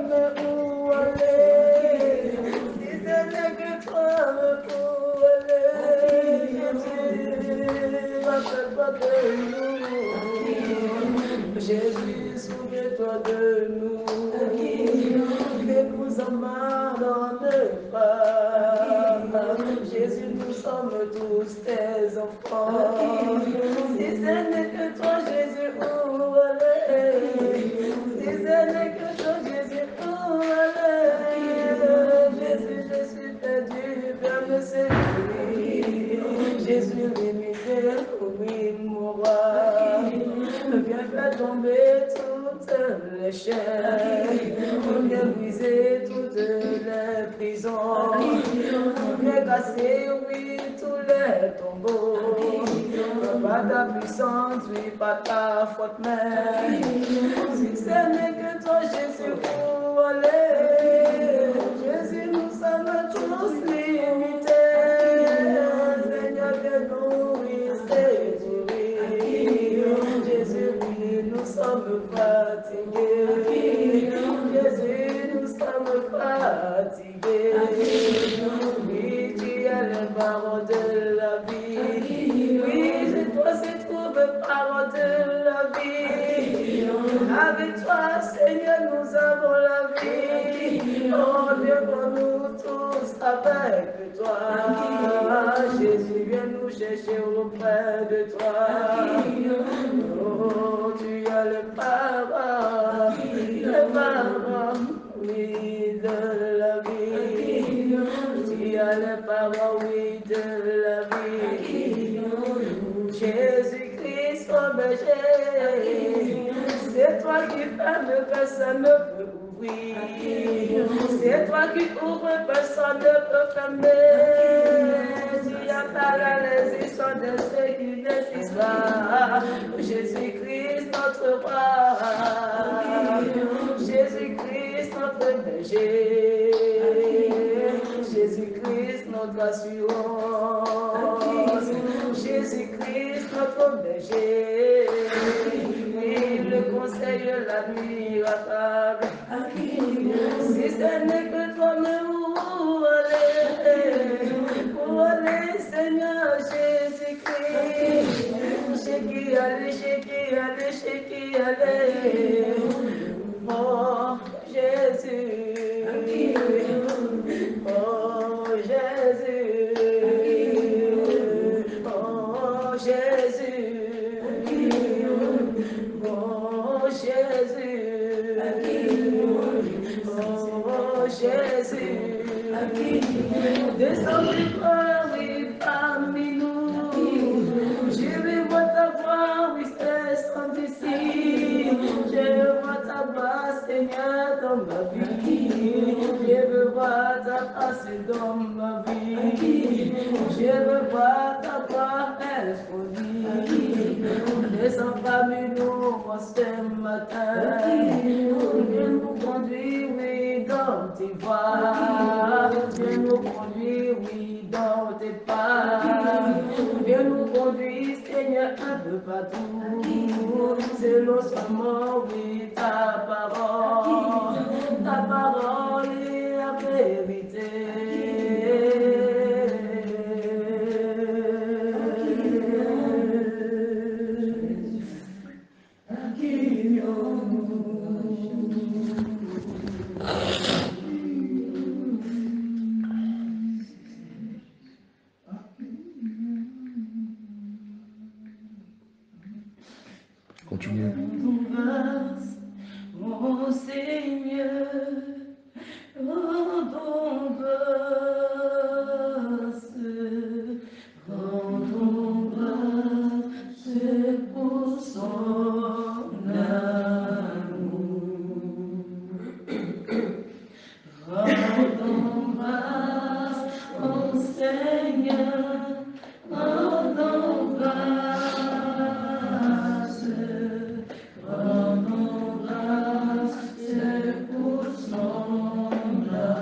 mais où aller? Si ce n'est que toi, mais où aller? Jésus, rappelle-toi de nous. Jésus, souviens-toi de nous. Fais-nous abandonner pas. Jésus, nous sommes tous tes enfants. Si ce n'est que toi, Jésus, où aller? Si ce n'est que toi, Jésus, où aller? Jésus, je suis perdu, viens me séduire. Jésus, limité, oui, mon roi. Viens faire tomber toutes les chaînes. Viens briser toutes les prisons. Viens casser, oui, tous les tombeaux. Pas ta puissance, oui, pas ta faute, mais si ce n'est que toi, Jésus, où aller? Jésus, nous sommes tous limités. Seigneur, viens nous, oui, séduire. Jésus, oui, nous sommes fatigués. Jésus, nous sommes fatigués. Oui, tu as les paroles de la vie. Oui, je dois se trouver paroles de la vie. Avec toi, Seigneur, nous avons la vie. Oh, viens pour nous tous avec toi. Jésus, viens nous chercher auprès de toi. Oh, tu as le paroles, oui, de la vie. Tu as le paroles, oui, de la vie. Jésus-Christ, oh berger, c'est toi qui fermes, personne ne peut ouvrir. C'est toi qui ouvres, personne ne peut fermer. Tu appelles les histoires de ceux qui n'existent pas. Jésus-Christ, notre roi. Jésus-Christ, notre berger. Jésus-Christ, notre assurance. Jésus-Christ, notre berger. Oui, le conseil, l'admirable. Si ce n'est que toi, mais où aller? Où aller, Seigneur Jésus-Christ? Chez qui aller, chez qui aller, chez qui aller? Oh, Jésus. Oh, Jésus. Oh, Jésus. Oh, Jésus. Oh, Jésus. Descends-toi, oui, parmi nous. Je vais voir ta voix, oui, descends d'ici. Je vois ta voix, Seigneur, dans ma vie. Je veux voir ta face dans ma vie. Je veux voir ta voix exposer. Descends parmi nous ce matin. Viens nous conduire, oui, dans tes voies. Viens nous conduire, oui, dans tes pas. Viens nous conduire, Seigneur, un peu partout. Selon seulement, oui, ta parole. Ta parole est la vérité. Continue. Mon Seigneur, rends ton grâce, rends ton grâce pour son amour. Rends ton grâce, mon Seigneur, rends ton grâce. Rends ton grâce pour son amour.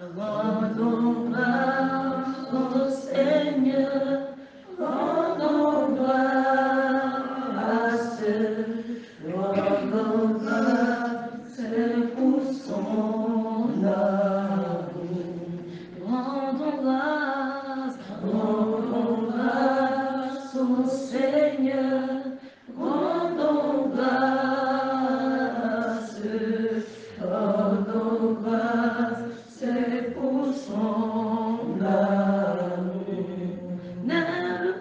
Rendons grâce au Seigneur, rendons grâce, rendons grâce pour son amour. Rendons grâce au Seigneur, rendons grâce pour son amour. Dès le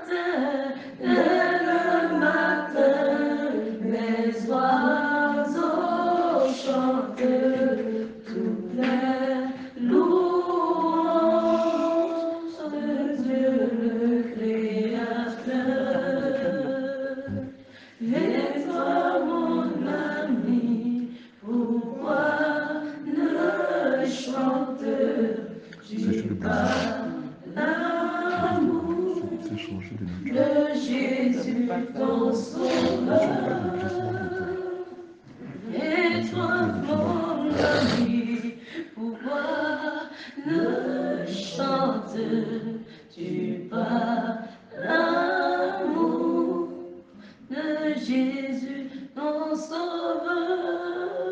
matin, les oiseaux chantent toutes les louanges de Dieu le Créateur. Et toi, mon ami, pourquoi ne chantes-tu pas l'amour de Jésus, ton sauveur? Et toi, mon ami, pourquoi ne chantes-tu pas l'amour de Jésus, ton sauveur?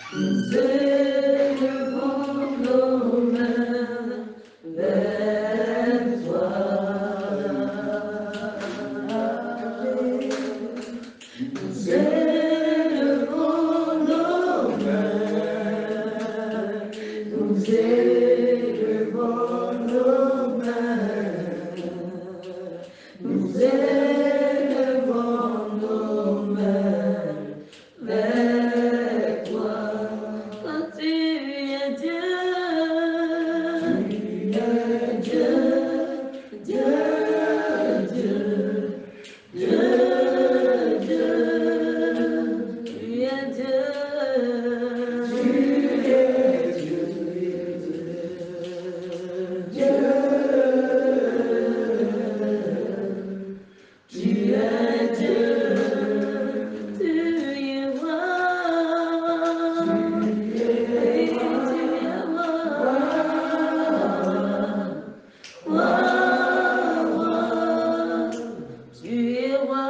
nous élevons nos mains vers toi. Nous élevons nos mains, nous élevons nos mains, nous élevons nos mains vers toi. Quand tu es Dieu, Dieu, Dieu, Dieu, Dieu, Dieu, tu es Dieu, tu es Dieu, Dieu, tu es Dieu, tu es roi, tu es roi, roi, tu es roi,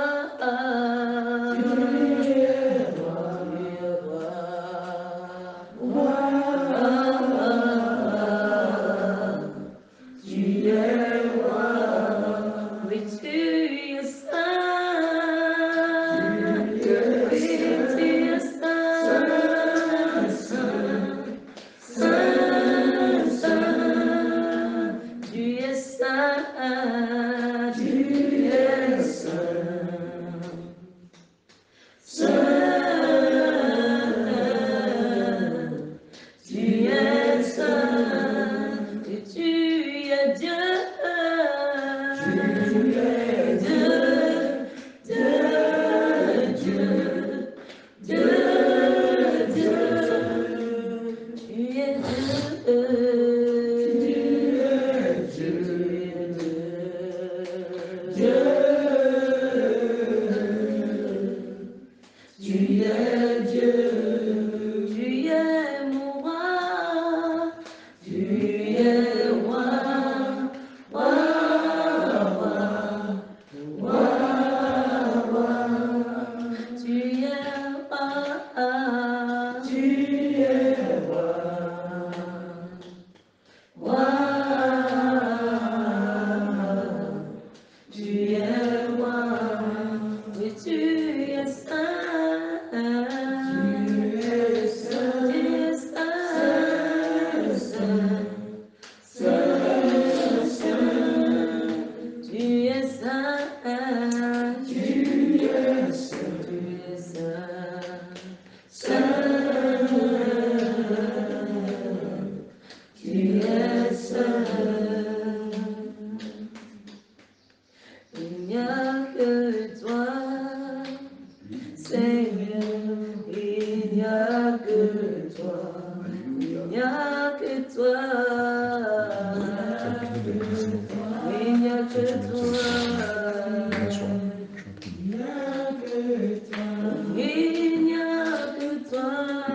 tu es roi, oui, tu es saint, oui, tu es saint, saint, saint, tu es saint, tu es saint, saint, tu es saint, et tu es Dieu, tu es Dieu, Dieu, Dieu, Dieu, Dieu, tu es Dieu, tu es Dieu, Dieu, tu es Dieu, tu es mon roi, tu es roi, roi, roi, roi, roi, tu es roi, tu es roi, roi, tu es roi, oui, tu es saint, tu es saint, tu es saint, saint, saint, saint, tu es saint, tu es saint, tu es saint, saint, tu es saint. Il n'y a que toi, Seigneur, il n'y a que toi, il n'y a que toi, il n'y a que toi, il n'y a que toi, il n'y a que toi,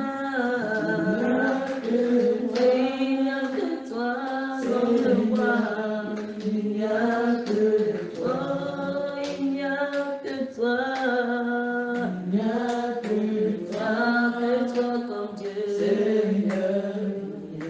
il n'y a que toi, comme le roi, il n'y a que toi, il n'y a que toi, il n'y a que toi comme Dieu, Seigneur, il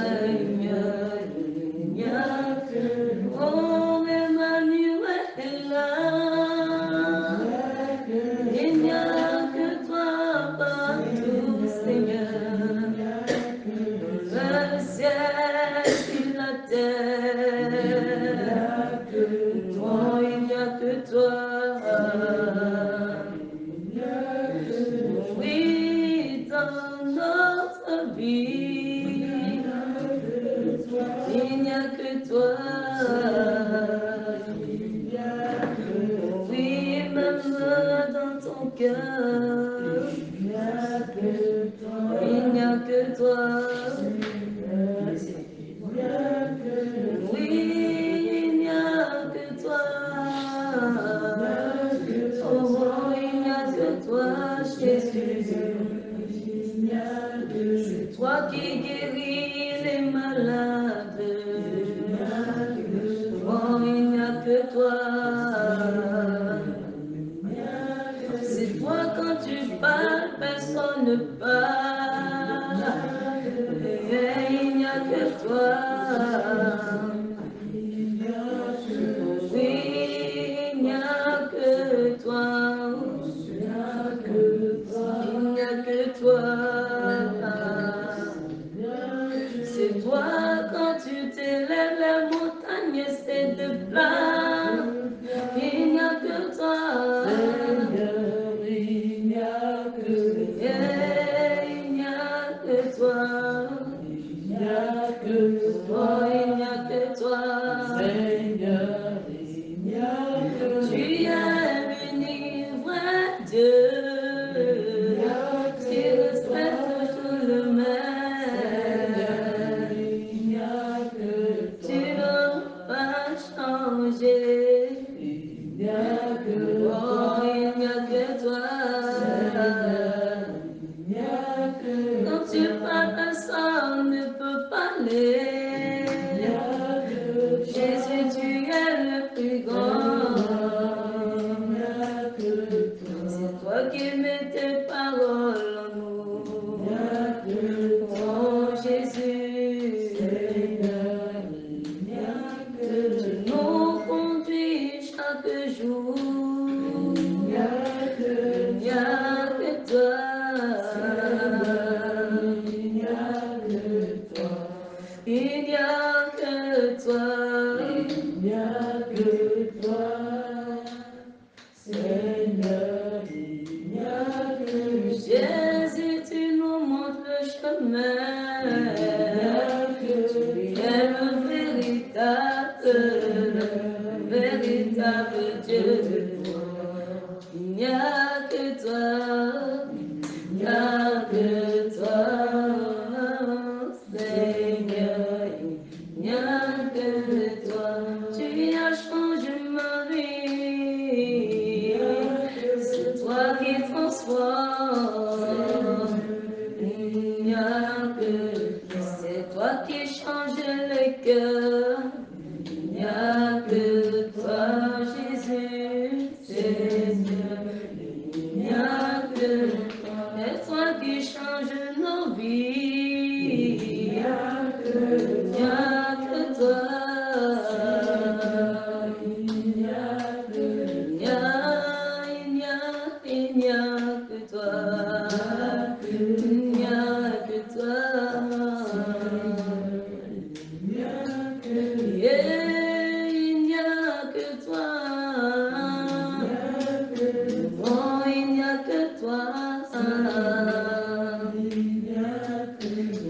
Seigneur, il n'y a que oh Emmanuel est là. Il n'y a que toi partout, Seigneur. Le ciel et la terre. Oh, il n'y a que toi. Oui, dans notre vie, il n'y a que toi. Oui, même dans ton cœur, il n'y a que toi. Il n'y a que toi. Oui, il n'y a que toi. Oh, il n'y a que toi, Jésus. C'est toi qui guéris les malades. Oh, il n'y a que toi. C'est toi quand tu parles, personne ne parle. Et il n'y a que toi. Oui, il n'y a que toi. Il n'y a que toi. C'est toi quand tu t'élèves, les montagnes c'est de plat. Il n'y a que toi. Seigneur, il n'y a que toi. Il n'y a que toi. Il n'y a que toi. Il n'y a que toi. Seigneur, il n'y a que toi. Tu es l'unique vrai Dieu. Tu restes toujours le même. Il n'y a que toi. Tu n'as pas changé. Il n'y a que toi. Oh, il n'y a que toi. Il n'y a que toi. Quand tu parles, personne ne peut parler. Il n'y a que toi. Jésus, tu es le plus grand. Il n'y a que toi. C'est toi qui mets tes paroles en nous. Il n'y a que toi. Oh, Jésus. Seigneur, il n'y a que toi. Tu nous conduis chaque jour. Il n'y a que toi. Il n'y a que toi. Il n'y a que toi. Il n'y a que toi. Seigneur, il n'y a que Jésus, tu nous montres le chemin. Tu es le véritable Dieu. Il n'y a que toi. Il n'y a que toi. Seigneur, il n'y a que toi. Tu as changé ma vie. C'est toi qui transforme. Il n'y a que c'est toi qui changes les cœurs. Il n'y a que toi, Jésus, Seigneur. Il n'y a que toi. C'est toi qui changes nos vies. Il n'y a que toi. Il n'y a que toi. Il n'y a que toi. Yeah, il n'y a que toi. Oh, il n'y a que toi. Il n'y a que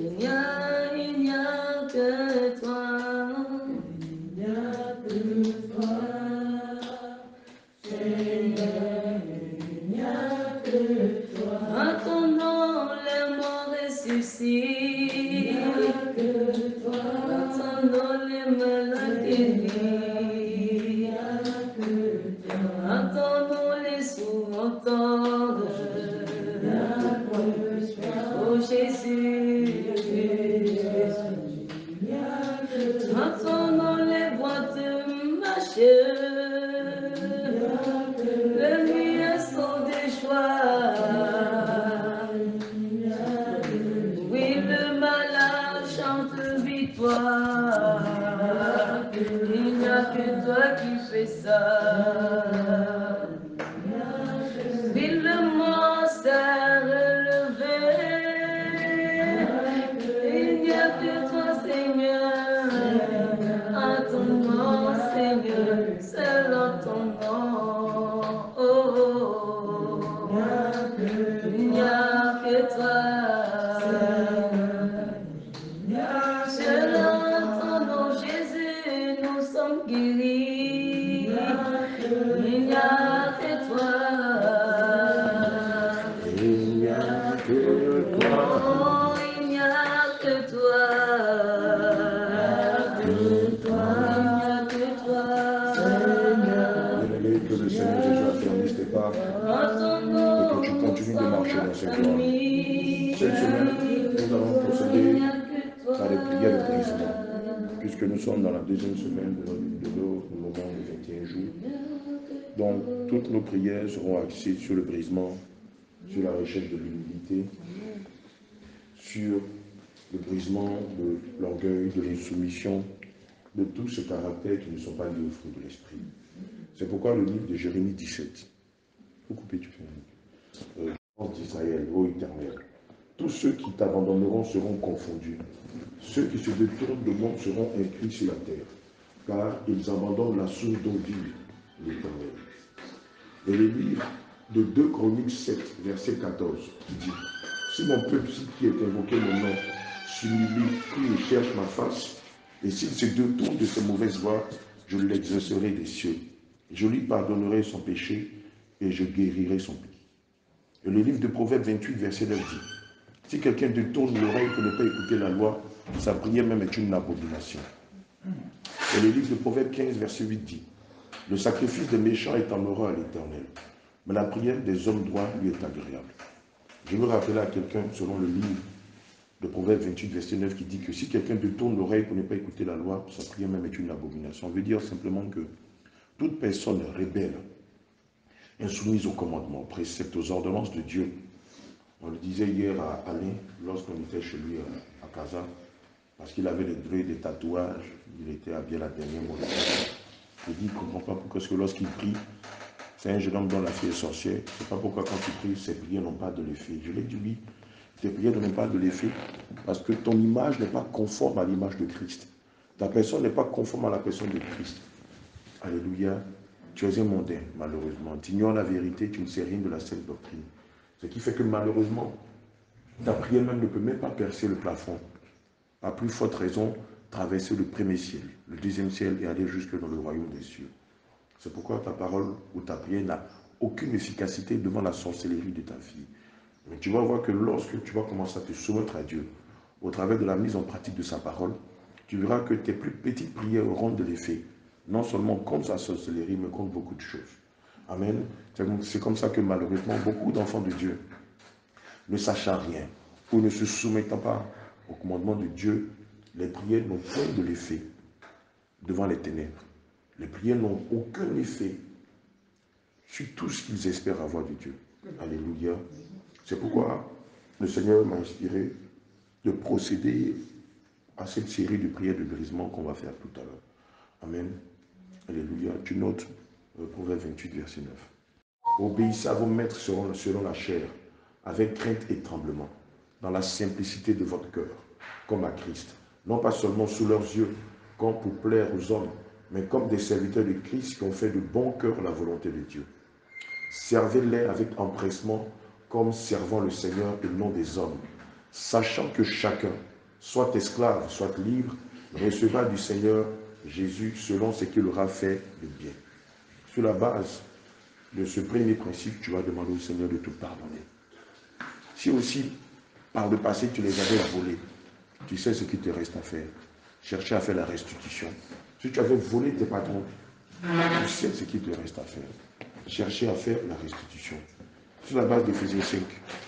toi. Il n'y a que toi. Seigneur, il n'y a que toi. En ton nom, les morts ressuscitent. Il n'y a que toi. En ton nom, les malades guéris. Il n'y a que toi. En ton nom, les sourds entendent. Il n'y a que toi. Oh Jésus, en ton nom, les boîtes marchent. Les nuits sont des joies. Oui, le malade chante puis toi. Il n'y a que toi qui fais ça. Ville-moi s'est relevé. Il n'y a que toi, Seigneur. À ton nom, Seigneur, seul en ton nom. Oh, oh, oh. Il n'y a que toi. Seul en ton nom, Jésus, nous sommes guéris. Il n'y a que toi. Il n'y a que toi. Oh, il n'y a que toi. Bien-aimé, que le Seigneur Jésus affermisse tes pas et que tu continues de marcher dans cette gloire. Cette semaine, nous allons procéder à des prières de brisement, puisque nous sommes dans la deuxième semaine de nos moments de 21 jours. Donc, toutes nos prières seront axées sur le brisement, sur la recherche de l'humilité, sur le brisement de l'orgueil, de l'insoumission, de tous ces caractères qui ne sont pas liés au fruit de l'esprit. C'est pourquoi le livre de Jérémie 17, faut couper, tu fais d'Israël, ô Éternel, tous ceux qui t'abandonneront seront confondus, ceux qui se détournent de moi seront inscrits sur la terre, car ils abandonnent la source dont vive l'Éternel. Et le livre de 2 Chroniques 7, verset 14, qui dit, si mon peuple qui est invoqué mon nom s'humilie, prie et cherche ma face, et s'il se détourne de ses mauvaises voies, je l'exaucerai des cieux. Je lui pardonnerai son péché et je guérirai son pays. Et le livre de Proverbes 28, verset 9 dit, si quelqu'un détourne l'oreille pour ne pas écouter la loi, sa prière même est une abomination. Et le livre de Proverbes 15, verset 8 dit, le sacrifice des méchants est en horreur à l'Éternel, mais la prière des hommes droits lui est agréable. Je veux rappeler à quelqu'un, selon le livre de Proverbes 28, verset 9, qui dit que si quelqu'un détourne l'oreille pour ne pas écouter la loi, sa prière même est une abomination. On veut dire simplement que toute personne rebelle, insoumise aux commandements, aux préceptes, aux ordonnances de Dieu. On le disait hier à Alain, lorsqu'on était chez lui à Casa, parce qu'il avait des tatouages, il était habillé à la dernière mode. Il dit, il ne comprend pas pourquoi, parce que lorsqu'il prie, c'est un jeune homme dont la fille est sorcière, c'est pas pourquoi quand tu pries, ses prières n'ont pas de l'effet. Je lui ai dit oui, tes prières n'ont pas de l'effet, parce que ton image n'est pas conforme à l'image de Christ. Ta personne n'est pas conforme à la personne de Christ. Alléluia. Tu es un mondain, malheureusement. Tu ignores la vérité, tu ne sais rien de la sainte doctrine. Ce qui fait que malheureusement, ta prière même ne peut même pas percer le plafond. À plus forte raison, traverser le premier ciel, le deuxième ciel et aller jusque dans le royaume des cieux. C'est pourquoi ta parole ou ta prière n'a aucune efficacité devant la sorcellerie de ta vie. Mais tu vas voir que lorsque tu vas commencer à te soumettre à Dieu, au travers de la mise en pratique de sa parole, tu verras que tes plus petites prières auront de l'effet. Non seulement contre sa sorcellerie, mais contre beaucoup de choses. Amen. C'est comme ça que malheureusement, beaucoup d'enfants de Dieu, ne sachant rien, ou ne se soumettant pas au commandement de Dieu, les prières n'ont point de l'effet devant les ténèbres. Les prières n'ont aucun effet sur tout ce qu'ils espèrent avoir de Dieu. Alléluia. C'est pourquoi le Seigneur m'a inspiré de procéder à cette série de prières de brisement qu'on va faire tout à l'heure. Amen. Alléluia. Tu notes Proverbe 28, verset 9. Obéissez à vos maîtres selon la chair, avec crainte et tremblement, dans la simplicité de votre cœur, comme à Christ. Non pas seulement sous leurs yeux, comme pour plaire aux hommes, mais comme des serviteurs de Christ qui ont fait de bon cœur la volonté de Dieu. Servez-les avec empressement, comme servant le Seigneur et non des hommes, sachant que chacun, soit esclave, soit libre, recevra du Seigneur Jésus selon ce qu'il aura fait de bien. Sur la base de ce premier principe, tu vas demander au Seigneur de te pardonner. Si aussi, par le passé, tu les avais volés, tu sais ce qu'il te reste à faire. Chercher à faire la restitution. Si tu avais volé tes patrons, tu sais ce qu'il te reste à faire. Chercher à faire la restitution. Sur la base d'Éphésiens 5,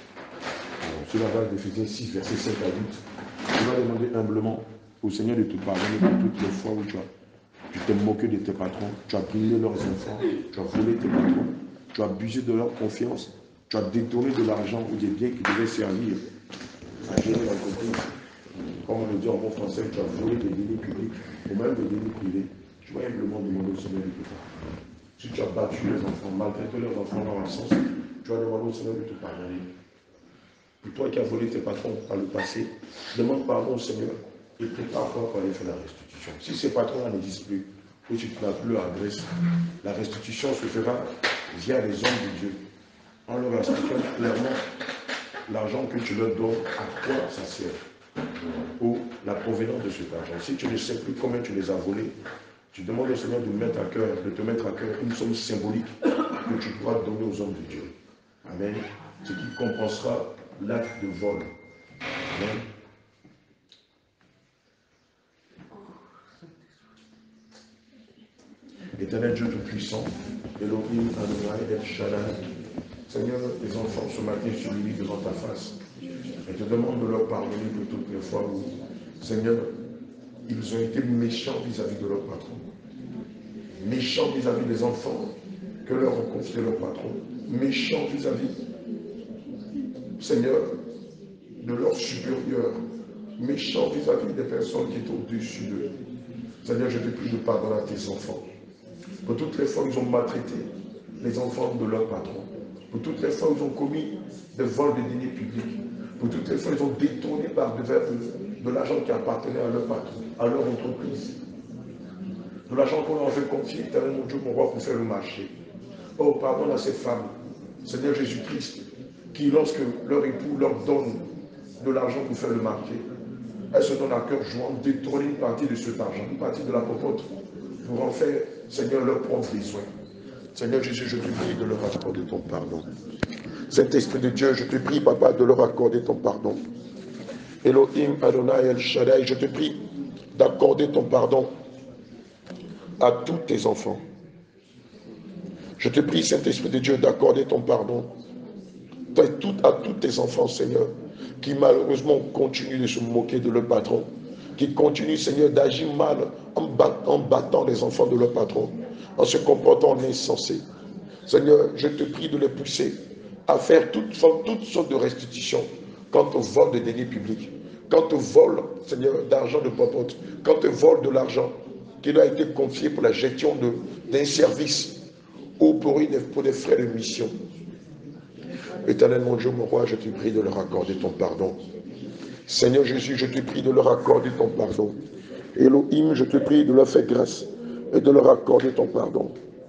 sur la base d'Éphésiens 6, versets 5 à 8, tu vas demander humblement au Seigneur de te pardonner pour toutes les fois où tu t'es moqué de tes patrons, tu as brûlé leurs enfants, tu as volé tes patrons, tu as abusé de leur confiance, tu as détourné de l'argent ou des biens qui devaient servir à gérer l'entreprise. Comme on le dit en bon français, tu as volé des deniers publics ou même des deniers privés. Tu vas simplement demander au Seigneur de te pardonner. Si tu as battu les enfants, maltraité leurs enfants dans l'absence, tu vas demander au Seigneur de te pardonner. Et toi qui as volé tes patrons par le passé, demande pardon au Seigneur et prépare-toi pour aller faire la restitution. Si ces patrons n'existent plus, ou si tu n'as plus leur adresse, la restitution se fera via les hommes de Dieu. En leur expliquant clairement l'argent que tu leur donnes, à quoi ça sert, ou la provenance de cet argent. Si tu ne sais plus combien tu les as volés, tu demandes au Seigneur de te mettre à cœur une somme symbolique que tu pourras donner aux hommes de Dieu. Amen. Ce qui compensera l'acte de vol. Amen. Éternel Dieu Tout-Puissant, Elohim, Adonai, El Shaddai, Seigneur, les enfants ce matin s'humilient devant ta face et te demandent de leur pardonner pour toutes les fois où, Seigneur, ils ont été méchants vis-à-vis de leur patron. Méchants vis-à-vis des enfants que leur ont confié leur patron. Méchants vis-à-vis, Seigneur, de leurs supérieurs. Méchants vis-à-vis des personnes qui sont au-dessus d'eux. Seigneur, je te prie de pardonner à tes enfants. Pour toutes les fois où ils ont maltraité les enfants de leur patron. Pour toutes les fois où ils ont commis des vols de deniers publics. Pour toutes les fois où ils ont détourné par devers de l'argent qui appartenait à leur patron, à leur entreprise. De l'argent qu'on leur avait confié, éternel mon Dieu, mon roi, pour faire le marché. Oh, pardonne à ces femmes, Seigneur Jésus-Christ, qui, lorsque leur époux leur donne de l'argent pour faire le marché, elles se donnent à cœur joie, détourner une partie de cet argent, une partie de la popote, pour en faire, Seigneur, leur propre besoin. Seigneur Jésus, je te prie de leur accorder ton pardon. Saint-Esprit de Dieu, je te prie, Papa, de leur accorder ton pardon. Elohim, Adonai, El Shaddai, je te prie d'accorder ton pardon à tous tes enfants. Je te prie, Saint-Esprit de Dieu, d'accorder ton pardon à tous tes enfants, Seigneur, qui malheureusement continuent de se moquer de leur patron, qui continuent, Seigneur, d'agir mal en battant les enfants de leur patron, en se comportant en insensé. Seigneur, je te prie de les pousser à faire toutes sortes de restitutions quant au vol de deniers publics, quant au vol, Seigneur, d'argent de popote, quant au vol de l'argent qui leur a été confié pour la gestion d'un service ou pour des frais de mission. Éternel mon Dieu, mon roi, je te prie de leur accorder ton pardon. Seigneur Jésus, je te prie de leur accorder ton pardon. Elohim, je te prie de leur faire grâce et de leur accorder ton pardon.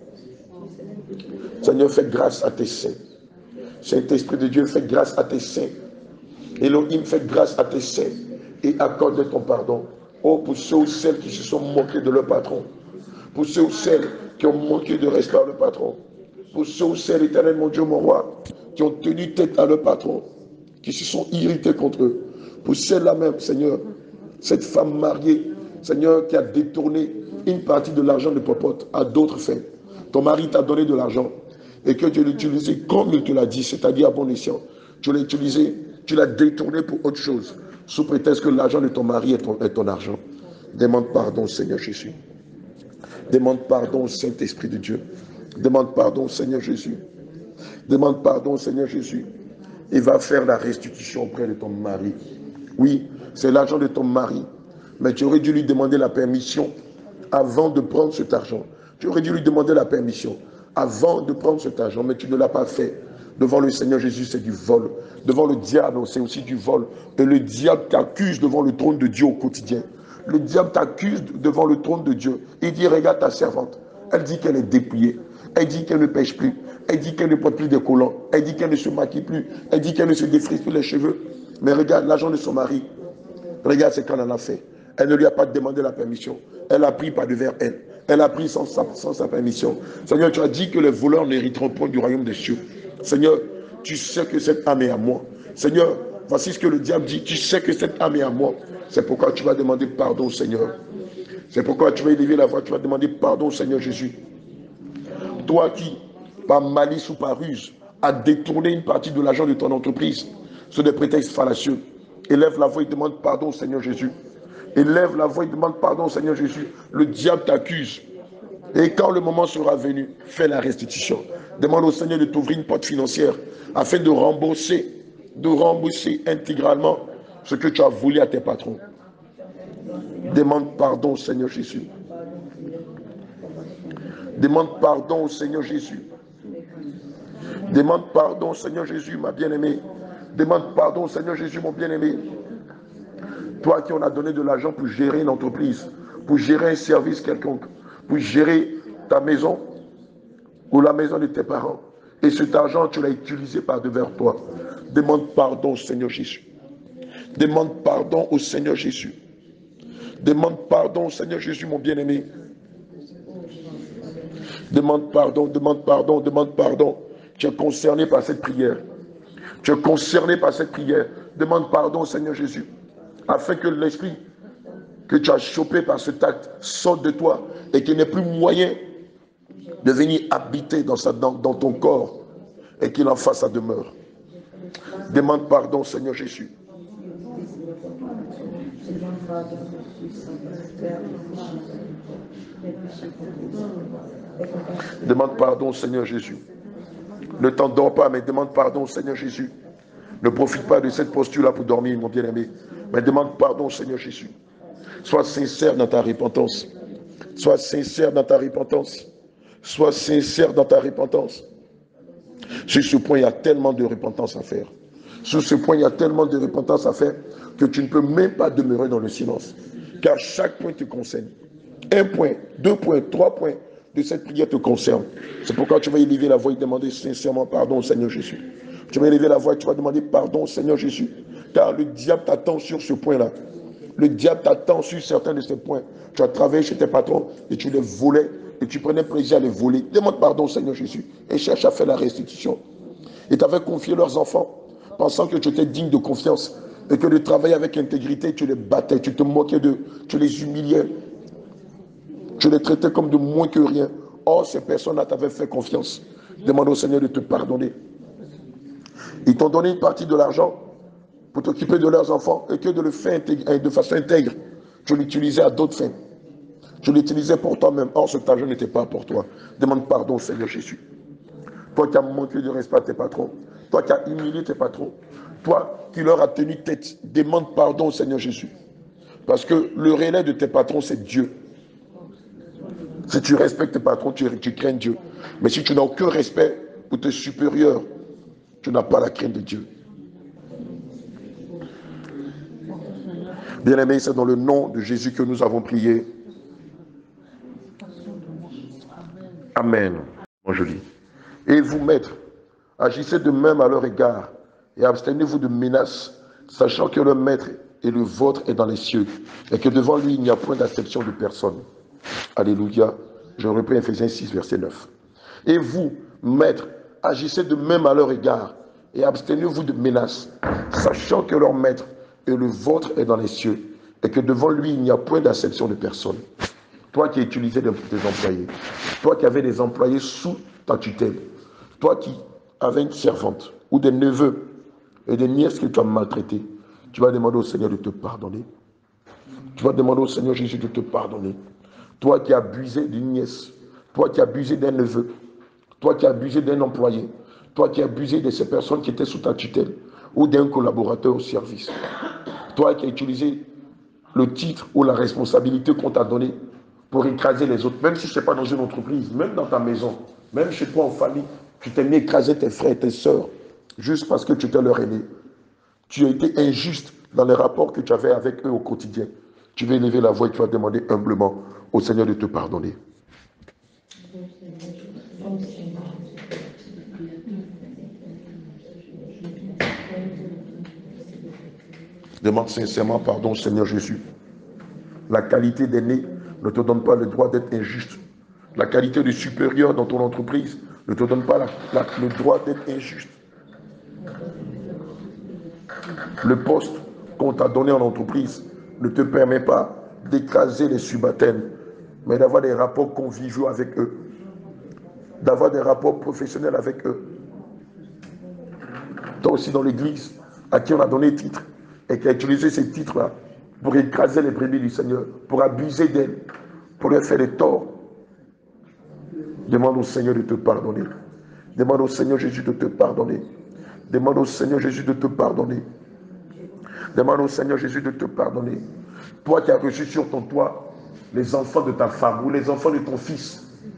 Seigneur, fais grâce à tes saints. Saint-Esprit de Dieu, fais grâce à tes saints. Elohim, fais grâce à tes saints et accorde ton pardon. Oh, pour ceux ou celles qui se sont moqués de leur patron. Pour ceux ou celles qui ont manqué de respect à leur patron. Pour ceux ou celles, éternel mon Dieu, mon roi, qui ont tenu tête à leur patron, qui se sont irrités contre eux. Pour celles-là même, Seigneur, cette femme mariée, Seigneur, qui a détourné une partie de l'argent de popote à d'autres fins. Ton mari t'a donné de l'argent et que tu l'as utilisé comme il te l'a dit, c'est-à-dire à bon escient. Tu l'as utilisé, tu l'as détourné pour autre chose, sous prétexte que l'argent de ton mari est ton argent. Demande pardon, Seigneur Jésus. Demande pardon au Saint-Esprit de Dieu. Demande pardon au Seigneur Jésus. Demande pardon au Seigneur Jésus. Et va faire la restitution auprès de ton mari. Oui, c'est l'argent de ton mari. Mais tu aurais dû lui demander la permission avant de prendre cet argent. Tu aurais dû lui demander la permission avant de prendre cet argent, mais tu ne l'as pas fait. Devant le Seigneur Jésus, c'est du vol. Devant le diable, c'est aussi du vol. Et le diable t'accuse devant le trône de Dieu au quotidien. Le diable t'accuse devant le trône de Dieu. Il dit, regarde ta servante. Elle dit qu'elle est dépouillée. Elle dit qu'elle ne pêche plus. Elle dit qu'elle ne porte plus de collants. Elle dit qu'elle ne se maquille plus. Elle dit qu'elle ne se défrise plus les cheveux. Mais regarde l'argent de son mari. Regarde ce qu'elle en a fait. Elle ne lui a pas demandé la permission. Elle a pris par devers elle. Elle a pris sans sa permission. Seigneur, tu as dit que les voleurs n'hériteront point du royaume des cieux. Seigneur, tu sais que cette âme est à moi. Seigneur, voici ce que le diable dit. Tu sais que cette âme est à moi. C'est pourquoi tu vas demander pardon, Seigneur. C'est pourquoi tu vas élever la voix. Tu vas demander pardon, Seigneur Jésus. Toi qui, par malice ou par ruse, as détourné une partie de l'argent de ton entreprise sur des prétextes fallacieux, élève la voix et demande pardon, Seigneur Jésus. Élève la voix et demande pardon, Seigneur Jésus. Le diable t'accuse. Et quand le moment sera venu, fais la restitution. Demande au Seigneur de t'ouvrir une porte financière afin de rembourser intégralement ce que tu as volé à tes patrons. Demande pardon au Seigneur Jésus. Demande pardon au Seigneur Jésus. Demande pardon au Seigneur Jésus, ma bien-aimée. Demande pardon au Seigneur Jésus, mon bien-aimé. Toi qui en as donné de l'argent pour gérer une entreprise, pour gérer un service quelconque, pour gérer ta maison ou la maison de tes parents. Et cet argent, tu l'as utilisé par devers toi. Demande pardon au Seigneur Jésus. Demande pardon au Seigneur Jésus. Demande pardon au Seigneur Jésus, mon bien-aimé. Demande pardon, demande pardon, demande pardon. Tu es concerné par cette prière. Tu es concerné par cette prière. Demande pardon au Seigneur Jésus. Afin que l'esprit que tu as chopé par cet acte sorte de toi et qu'il n'ait plus moyen de venir habiter dans ton corps et qu'il en fasse sa demeure. Demande pardon au Seigneur Jésus. Demande pardon au Seigneur Jésus. Ne t'endors pas, mais demande pardon au Seigneur Jésus. Ne profite pas de cette posture-là pour dormir, mon bien-aimé. Mais demande pardon au Seigneur Jésus. Sois sincère dans ta repentance. Sois sincère dans ta repentance. Sois sincère dans ta repentance. Sur ce point, il y a tellement de repentance à faire. Sur ce point, il y a tellement de repentance à faire que tu ne peux même pas demeurer dans le silence. Car chaque point te concerne. 1 point, 2 points, 3 points de cette prière te concerne. C'est pourquoi tu vas élever la voix et demander sincèrement pardon au Seigneur Jésus. Tu vas élever la voix et tu vas demander pardon au Seigneur Jésus. Car le diable t'attend sur ce point-là. Le diable t'attend sur certains de ces points. Tu as travaillé chez tes patrons et tu les volais et tu prenais plaisir à les voler. Demande pardon au Seigneur Jésus et cherche à faire la restitution. Et tu avais confié leurs enfants, pensant que tu étais digne de confiance et que de travailler avec intégrité, tu les battais, tu te moquais d'eux, tu les humiliais, tu les traitais comme de moins que rien. Or, ces personnes-là t'avaient fait confiance. Demande au Seigneur de te pardonner. Ils t'ont donné une partie de l'argent pour t'occuper de leurs enfants et que de le faire de façon intègre. Tu l'utilisais à d'autres fins. Tu l'utilisais pour toi-même. Or, cet argent n'était pas pour toi. Demande pardon au Seigneur Jésus. Toi qui as manqué de respect à tes patrons. Toi qui as humilié tes patrons. Toi qui leur as tenu tête. Demande pardon au Seigneur Jésus. Parce que le relais de tes patrons, c'est Dieu. Si tu respectes tes patrons, tu crains Dieu. Mais si tu n'as aucun respect pour tes supérieurs, tu n'as pas la crainte de Dieu. Bien-aimés, c'est dans le nom de Jésus que nous avons prié. Amen. Je lis. Et vous, maîtres, agissez de même à leur égard et abstenez-vous de menaces, sachant que le maître et le vôtre est dans les cieux et que devant lui, il n'y a point d'acception de personne. Alléluia. Je reprends Ephésiens 6, verset 9. Et vous, maîtres, agissez de même à leur égard et abstenez-vous de menaces, sachant que leur maître et le vôtre est dans les cieux et que devant lui, il n'y a point d'acception de personne. Toi qui utilisais des employés, toi qui avais des employés sous ta tutelle, toi qui avais une servante ou des neveux et des nièces que tu as maltraités, tu vas demander au Seigneur de te pardonner. Tu vas demander au Seigneur Jésus de te pardonner. Toi qui as abusé d'une nièce, toi qui as abusé d'un neveu, toi qui as abusé d'un employé, toi qui as abusé de ces personnes qui étaient sous ta tutelle ou d'un collaborateur au service, toi qui as utilisé le titre ou la responsabilité qu'on t'a donné pour écraser les autres, même si ce n'est pas dans une entreprise, même dans ta maison, même chez toi en famille, tu t'es mis à écraser tes frères et tes sœurs juste parce que tu étais leur aîné. Tu as été injuste dans les rapports que tu avais avec eux au quotidien. Tu vas élever la voix et tu vas demander humblement au Seigneur de te pardonner. Demande sincèrement pardon au Seigneur Jésus. La qualité d'aîné ne te donne pas le droit d'être injuste. La qualité de supérieur dans ton entreprise ne te donne pas le droit d'être injuste. Le poste qu'on t'a donné en entreprise ne te permet pas d'écraser les subalternes, mais d'avoir des rapports conviviaux avec eux, d'avoir des rapports professionnels avec eux. Toi aussi dans l'église, à qui on a donné titre, et qui a utilisé ces titres-là pour écraser les brebis du Seigneur, pour abuser d'elles, pour leur faire des torts. Demande au Seigneur de te pardonner. Demande au Seigneur Jésus de te pardonner. Demande au Seigneur Jésus de te pardonner. Demande au Seigneur Jésus de te pardonner. Toi qui as reçu sur ton toit les enfants de ta femme ou les enfants de ton fils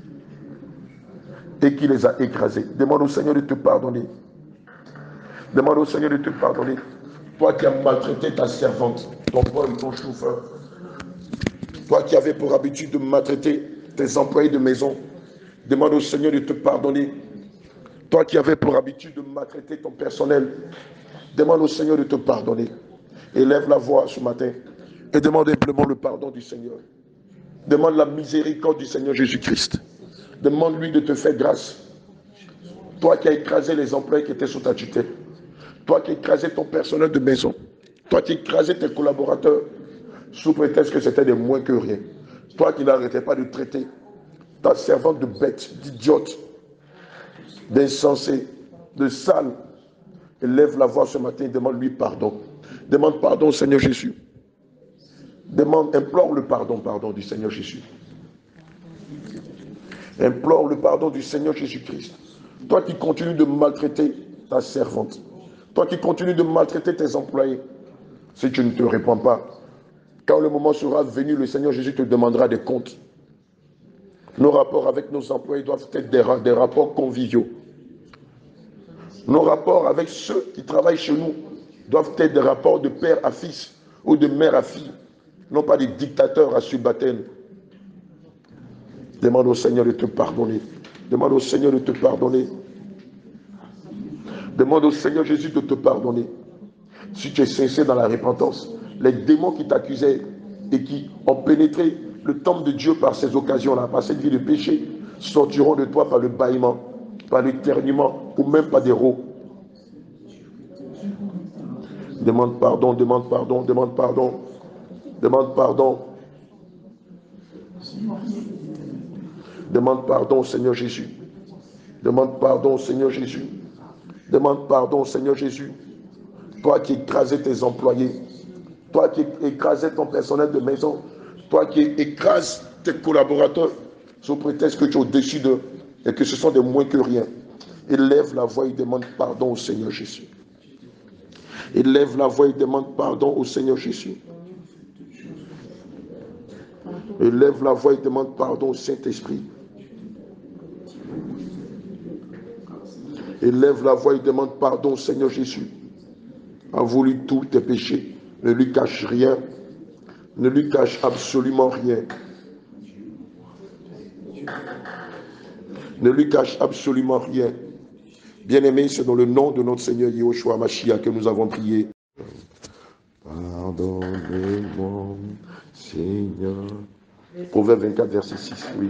et qui les a écrasés. Demande au Seigneur de te pardonner. Demande au Seigneur de te pardonner. Toi qui as maltraité ta servante, ton boy, ton chauffeur. Toi qui avais pour habitude de maltraiter tes employés de maison. Demande au Seigneur de te pardonner. Toi qui avais pour habitude de maltraiter ton personnel. Demande au Seigneur de te pardonner. Élève la voix ce matin et demande simplement le pardon du Seigneur. Demande la miséricorde du Seigneur Jésus-Christ. Demande-lui de te faire grâce. Toi qui as écrasé les employés qui étaient sous ta tutelle. Toi qui as écrasé ton personnel de maison. Toi qui as écrasé tes collaborateurs sous prétexte que c'était des moins que rien. Toi qui n'arrêtais pas de traiter ta servante de bête, d'idiote, d'insensé, de sale. Lève la voix ce matin et demande-lui pardon. Demande pardon au Seigneur Jésus. Implore le pardon du Seigneur Jésus. Implore le pardon du Seigneur Jésus-Christ. Toi qui continues de maltraiter ta servante. Toi qui continues de maltraiter tes employés. Si tu ne te réponds pas, quand le moment sera venu, le Seigneur Jésus te demandera des comptes. Nos rapports avec nos employés doivent être des rapports conviviaux. Nos rapports avec ceux qui travaillent chez nous doivent être des rapports de père à fils ou de mère à fille, non pas des dictateurs à subalternes. Demande au Seigneur de te pardonner. Demande au Seigneur de te pardonner. Demande au Seigneur Jésus de te pardonner. Si tu es sincère dans la repentance, les démons qui t'accusaient et qui ont pénétré le temple de Dieu par ces occasions-là, par cette vie de péché, sortiront de toi par le bâillement, par l'éternuement ou même par des rots. Demande pardon, demande pardon, demande pardon, demande pardon. Demande pardon au Seigneur Jésus. Demande pardon au Seigneur Jésus. Demande pardon au Seigneur Jésus. Toi qui écrasais tes employés, toi qui écrasais ton personnel de maison, toi qui écrases tes collaborateurs sous prétexte que tu es au-dessus d'eux et que ce sont des moins que rien. Élève la voix et demande pardon au Seigneur Jésus. Élève la voix et demande pardon au Seigneur Jésus. Élève la voix et demande pardon au Saint-Esprit. Élève la voix et demande pardon au Seigneur Jésus. Avoue-lui tous tes péchés. Ne lui cache rien. Ne lui cache absolument rien. Ne lui cache absolument rien. Bien-aimé, c'est dans le nom de notre Seigneur Yahushua Mashiach que nous avons prié. Pardonne-moi, Seigneur. Proverbe 24, verset 6. Oui.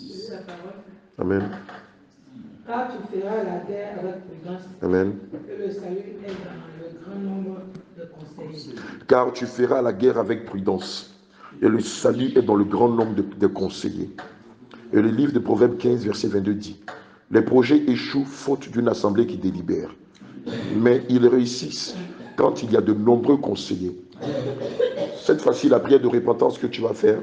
Amen. Car tu feras la guerre avec prudence. Amen. Et le salut est dans le grand nombre de conseillers. Car tu feras la guerre avec prudence. Et le salut est dans le grand nombre de conseillers. Et le livre de Proverbe 15, verset 22 dit: les projets échouent faute d'une assemblée qui délibère. Mais ils réussissent quand il y a de nombreux conseillers. Cette fois-ci, la prière de repentance que tu vas faire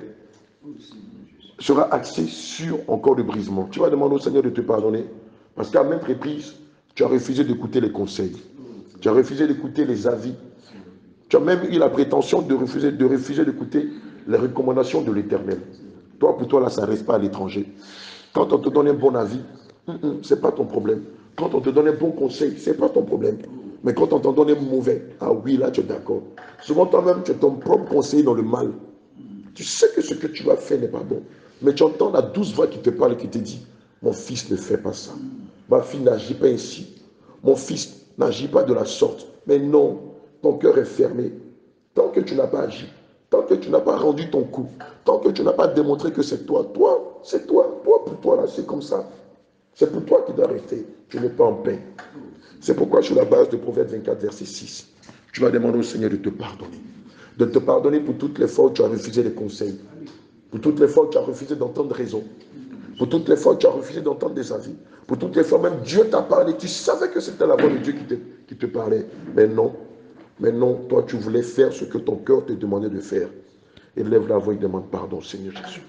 sera axée sur encore le brisement. Tu vas demander au Seigneur de te pardonner parce qu'à maintes reprises, tu as refusé d'écouter les conseils. Tu as refusé d'écouter les avis. Tu as même eu la prétention de refuser d'écouter les recommandations de l'Éternel. Toi, pour toi, là, ça ne reste pas à l'étranger. Quand on te donne un bon avis, ce n'est pas ton problème. Quand on te donne un bon conseil, ce n'est pas ton problème. Mais quand on t'en donne un mauvais, ah oui, là, tu es d'accord. Souvent, toi-même, tu es ton propre conseiller dans le mal. Tu sais que ce que tu vas faire n'est pas bon. Mais tu entends la douce voix qui te parle et qui te dit: mon fils ne fait pas ça. Ma fille n'agit pas ainsi. Mon fils n'agit pas de la sorte. Mais non, ton cœur est fermé. Tant que tu n'as pas agi, tant que tu n'as pas rendu ton coup, tant que tu n'as pas démontré que c'est toi, c'est toi, pour toi, là, c'est comme ça. C'est pour toi qui dois rester. Tu n'es pas en paix. C'est pourquoi, sur la base de Proverbe 24, verset 6, tu vas demander au Seigneur de te pardonner. De te pardonner pour toutes les fois où tu as refusé les conseils. Pour toutes les fois où tu as refusé d'entendre raison. Pour toutes les fois où tu as refusé d'entendre des avis. Pour toutes les fois même Dieu t'a parlé. Tu savais que c'était la voix de Dieu qui te parlait. Mais non, toi tu voulais faire ce que ton cœur te demandait de faire. Élève la voix et demande pardon au Seigneur Jésus.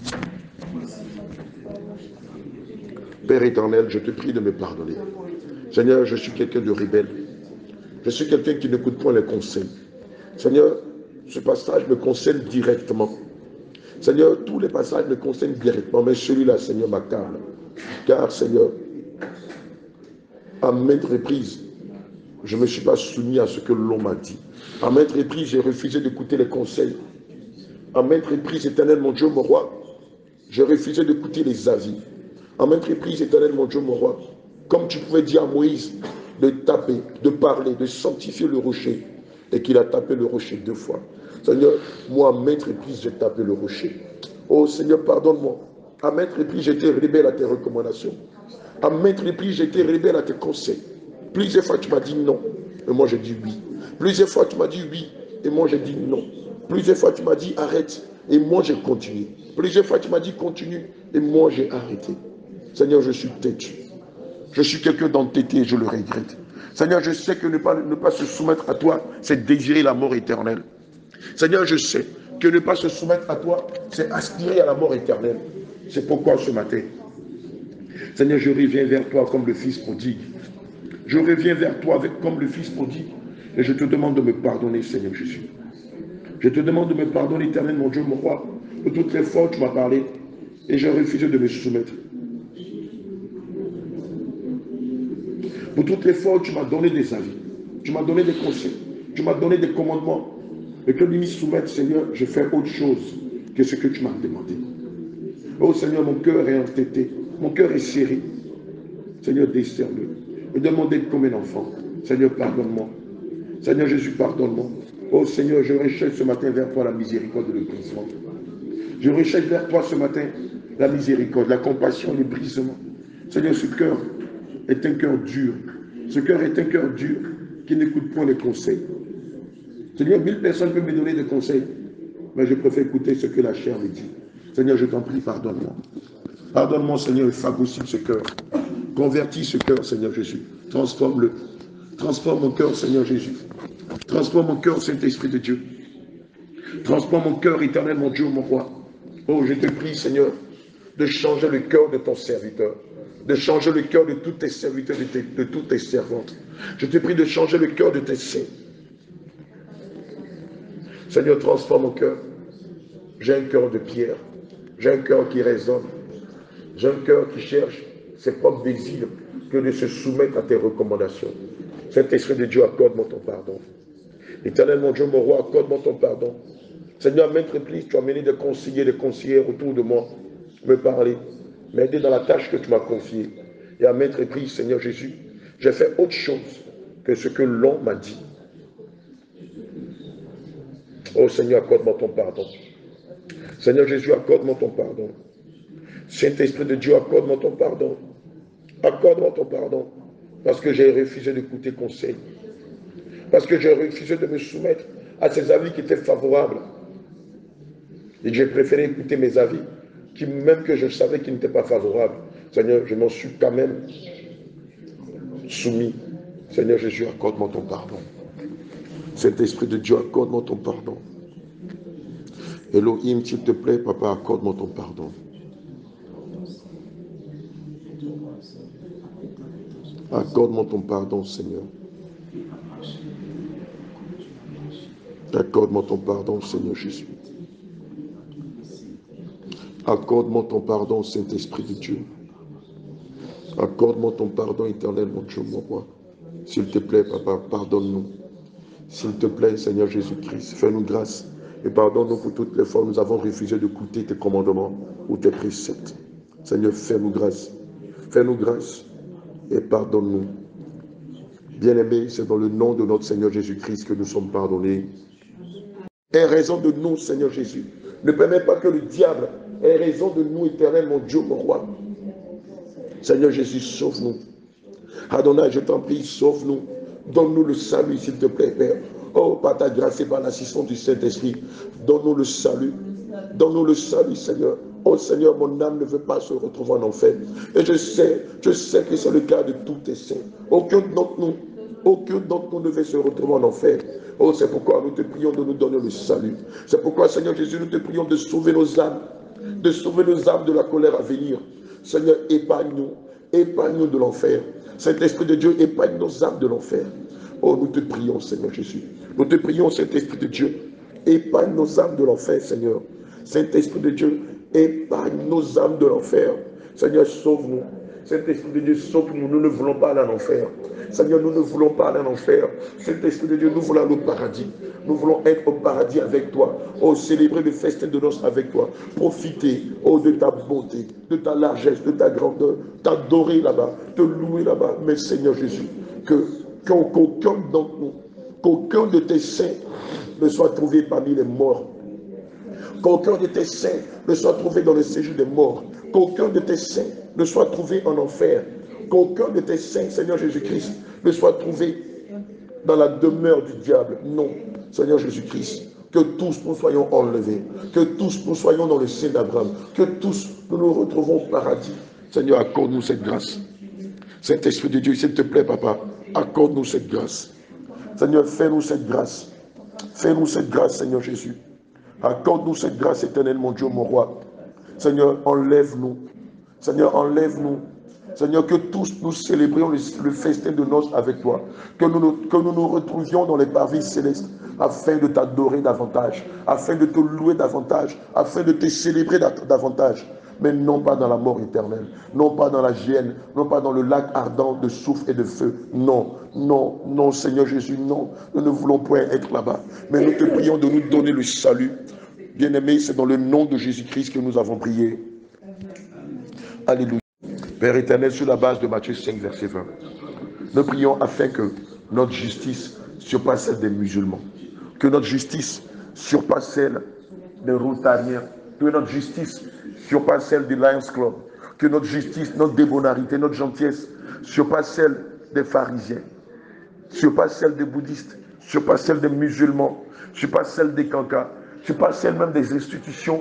Père éternel, je te prie de me pardonner. Seigneur, je suis quelqu'un de rebelle. Je suis quelqu'un qui n'écoute pas les conseils. Seigneur, ce passage me concerne directement. Seigneur, tous les passages me concernent directement, mais celui-là, Seigneur, m'accable. Car, Seigneur, à maintes reprises, je ne me suis pas soumis à ce que l'on m'a dit. À maintes reprises, j'ai refusé d'écouter les conseils. À maintes reprises, Éternel, mon Dieu, mon roi, j'ai refusé d'écouter les avis. À maintes reprises, Éternel, mon Dieu, mon roi, comme tu pouvais dire à Moïse de taper, de parler, de sanctifier le rocher, et qu'il a tapé le rocher 2 fois. Seigneur, moi, à maintes reprises, j'ai tapé le rocher. Oh Seigneur, pardonne-moi. À maintes reprises, j'étais rebelle à tes recommandations. À maintes reprises, j'étais rebelle à tes conseils. Plusieurs fois, tu m'as dit non, et moi, j'ai dit oui. Plusieurs fois, tu m'as dit oui, et moi, j'ai dit non. Plusieurs fois, tu m'as dit arrête, et moi, j'ai continué. Plusieurs fois, tu m'as dit continue, et moi, j'ai arrêté. Seigneur, je suis têtu. Je suis quelqu'un d'entêté et je le regrette. Seigneur, je sais que ne pas se soumettre à toi, c'est désirer la mort éternelle. Seigneur, je sais que ne pas se soumettre à toi, c'est aspirer à la mort éternelle. C'est pourquoi ce matin, Seigneur, je reviens vers toi comme le Fils prodigue. Je reviens vers toi comme le Fils prodigue. Et je te demande de me pardonner, Seigneur Jésus. Je te demande de me pardonner, éternel, mon Dieu, mon roi, de toutes les fois où tu m'as parlé. Et j'ai refusé de me soumettre. Pour toutes les fois où tu m'as donné des avis, tu m'as donné des conseils, tu m'as donné des commandements, et que je m'y soumette, Seigneur, je fais autre chose que ce que tu m'as demandé. Oh Seigneur, mon cœur est entêté, mon cœur est serré. Seigneur, desserre-le. Me demandez comme un enfant. Seigneur, pardonne-moi. Seigneur Jésus, pardonne-moi. Oh Seigneur, je recherche ce matin vers toi la miséricorde et le brisement. Je recherche vers toi ce matin la miséricorde, la compassion, le brisement. Seigneur, ce cœur est un cœur dur. Ce cœur est un cœur dur qui n'écoute pas les conseils. Seigneur, 1000 personnes peuvent me donner des conseils, mais je préfère écouter ce que la chair me dit. Seigneur, je t'en prie, pardonne-moi. Pardonne-moi, Seigneur, et fagocite ce cœur. Convertis ce cœur, Seigneur Jésus. Transforme-le. Transforme mon cœur, Seigneur Jésus. Transforme mon cœur, Saint-Esprit de Dieu. Transforme mon cœur, éternel, mon Dieu, mon roi. Oh, je te prie, Seigneur, de changer le cœur de ton serviteur. De changer le cœur de tous tes serviteurs, de toutes tes servantes. Je te prie de changer le cœur de tes saints. Seigneur, transforme mon cœur. J'ai un cœur de pierre. J'ai un cœur qui résonne. J'ai un cœur qui cherche ses propres désirs que de se soumettre à tes recommandations. Saint-Esprit de Dieu, accorde-moi ton pardon. Éternel, mon Dieu, mon roi, accorde-moi ton pardon. Seigneur, à maintes reprises, tu as mené des conseillers, des conseillères autour de moi, me parler, m'aider dans la tâche que tu m'as confiée. Et à maintes reprises, Seigneur Jésus, j'ai fait autre chose que ce que l'on m'a dit. Oh Seigneur, accorde-moi ton pardon. Seigneur Jésus, accorde-moi ton pardon. Saint-Esprit de Dieu, accorde-moi ton pardon. Accorde-moi ton pardon. Parce que j'ai refusé d'écouter conseil. Parce que j'ai refusé de me soumettre à ces avis qui étaient favorables. Et j'ai préféré écouter mes avis, qui, même que je savais qu'ils n'étaient pas favorables. Seigneur, je m'en suis quand même soumis. Seigneur Jésus, accorde-moi ton pardon. Saint-Esprit de Dieu, accorde-moi ton pardon. Elohim, s'il te plaît, papa, accorde-moi ton pardon. Accorde-moi ton pardon, Seigneur. Accorde-moi ton pardon, Seigneur Jésus. Accorde-moi ton pardon, Saint-Esprit de Dieu. Accorde-moi ton pardon éternel, mon Dieu, mon roi. S'il te plaît, papa, pardonne-nous. S'il te plaît, Seigneur Jésus-Christ, fais-nous grâce. Et pardonne-nous pour toutes les fois où nous avons refusé d'écouter tes commandements ou tes préceptes. Seigneur, fais-nous grâce. Fais-nous grâce et pardonne-nous. Bien-aimés, c'est dans le nom de notre Seigneur Jésus-Christ que nous sommes pardonnés. Aie raison de nous, Seigneur Jésus. Ne permets pas que le diable ait raison de nous, éternel, mon Dieu, mon roi. Seigneur Jésus, sauve-nous. Adonai, je t'en prie, sauve-nous. Donne-nous le salut, s'il te plaît, Père. Oh, par ta grâce et par l'assistance du Saint-Esprit, donne-nous le salut. Donne-nous le salut, Seigneur. Oh Seigneur, mon âme ne veut pas se retrouver en enfer. Et je sais que c'est le cas de tous tes saints. Aucun d'entre nous ne veut se retrouver en enfer. Oh, c'est pourquoi nous te prions de nous donner le salut. C'est pourquoi, Seigneur Jésus, nous te prions de sauver nos âmes. De sauver nos âmes de la colère à venir. Seigneur, épargne-nous. épargne-nous de l'enfer. Saint-Esprit de Dieu, épargne nos âmes de l'enfer. Oh, nous te prions, Seigneur Jésus. Nous te prions, Saint-Esprit de Dieu, épargne nos âmes de l'enfer, Seigneur. Saint-Esprit de Dieu, épargne nos âmes de l'enfer. Seigneur, sauve-nous. Saint-Esprit de Dieu, sauve-nous. Nous ne voulons pas aller en enfer. Seigneur, nous ne voulons pas aller en enfer. Saint-Esprit de Dieu, nous voulons aller au paradis. Nous voulons être au paradis avec toi. Oh, célébrer le festin de noces avec toi. Profiter, oh, de ta bonté, de ta largesse, de ta grandeur. T'adorer là-bas, te louer là-bas. Mais Seigneur Jésus, qu'aucun d'entre nous, qu'aucun de tes saints ne soit trouvé parmi les morts. Qu'aucun de tes saints ne soit trouvé dans le séjour des morts. Qu'aucun de tes saints ne soit trouvé en enfer. Qu'aucun de tes saints, Seigneur Jésus-Christ, ne soit trouvé dans la demeure du diable. Non, Seigneur Jésus-Christ, que tous nous soyons enlevés, que tous nous soyons dans le sein d'Abraham, que tous nous nous retrouvons au paradis. Seigneur, accorde-nous cette grâce. Saint-Esprit de Dieu, s'il te plaît, Papa, accorde-nous cette grâce. Seigneur, fais-nous cette grâce. Fais-nous cette grâce, Seigneur Jésus. Accorde-nous cette grâce éternelle, mon Dieu, mon roi. Seigneur, enlève-nous. Seigneur, enlève-nous. Seigneur, que tous nous célébrions le festin de noces avec toi. Que nous nous retrouvions dans les parvis célestes afin de t'adorer davantage, afin de te louer davantage, afin de te célébrer davantage. Mais non pas dans la mort éternelle, non pas dans la géhenne, non pas dans le lac ardent de soufre et de feu. Non, non, non, Seigneur Jésus, non. Nous ne voulons point être là-bas. Mais nous te prions de nous donner le salut. Bien-aimés, c'est dans le nom de Jésus-Christ que nous avons prié. Alléluia. Père éternel, sur la base de Matthieu 5, verset 20, nous prions afin que notre justice surpasse celle des musulmans, que notre justice surpasse celle des Rotariens, que notre justice surpasse celle du Lions Club, que notre justice, notre débonarité, notre gentillesse surpasse celle des pharisiens, surpasse celle des bouddhistes, surpasse celle des musulmans, surpasse celle des cancas, surpasse celle même des institutions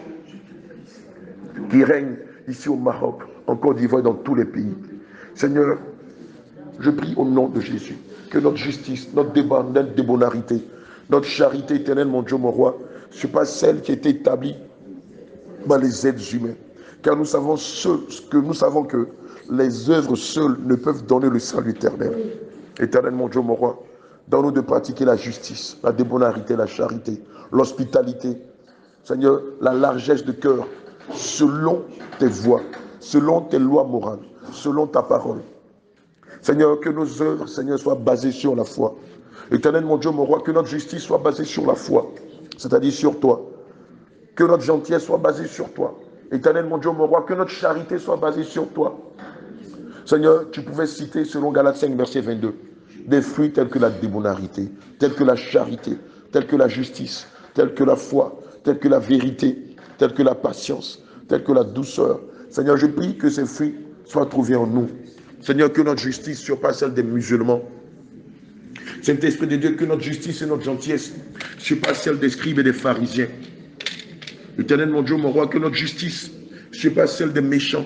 qui règnent ici au Maroc, en Côte d'Ivoire et dans tous les pays. Seigneur, je prie au nom de Jésus que notre justice, notre débonarité, notre charité éternelle, mon Dieu, mon roi, surpasse celle qui est établie par les êtres humains. Car nous savons que les œuvres seules ne peuvent donner le salut éternel. Éternel, mon Dieu, mon roi, donne-nous de pratiquer la justice, la débonarité, la charité, l'hospitalité. Seigneur, la largesse de cœur, selon tes voies, selon tes lois morales, selon ta parole. Seigneur, que nos œuvres, Seigneur, soient basées sur la foi. Éternel, mon Dieu, mon roi, que notre justice soit basée sur la foi, c'est-à-dire sur toi. Que notre gentillesse soit basée sur toi. Éternel, mon Dieu, mon roi, que notre charité soit basée sur toi. Seigneur, tu pouvais citer, selon Galates 5, verset 22, des fruits tels que la débonarité, tels que la charité, tels que la justice, tels que la foi, tels que la vérité, tels que la patience, tels que la douceur. Seigneur, je prie que ces fruits soient trouvés en nous. Seigneur, que notre justice surpasse celle des musulmans. Saint-Esprit de Dieu, que notre justice et notre gentillesse surpassent celle des scribes et des pharisiens. Éternel, mon Dieu, mon roi, que notre justice surpasse celle des méchants.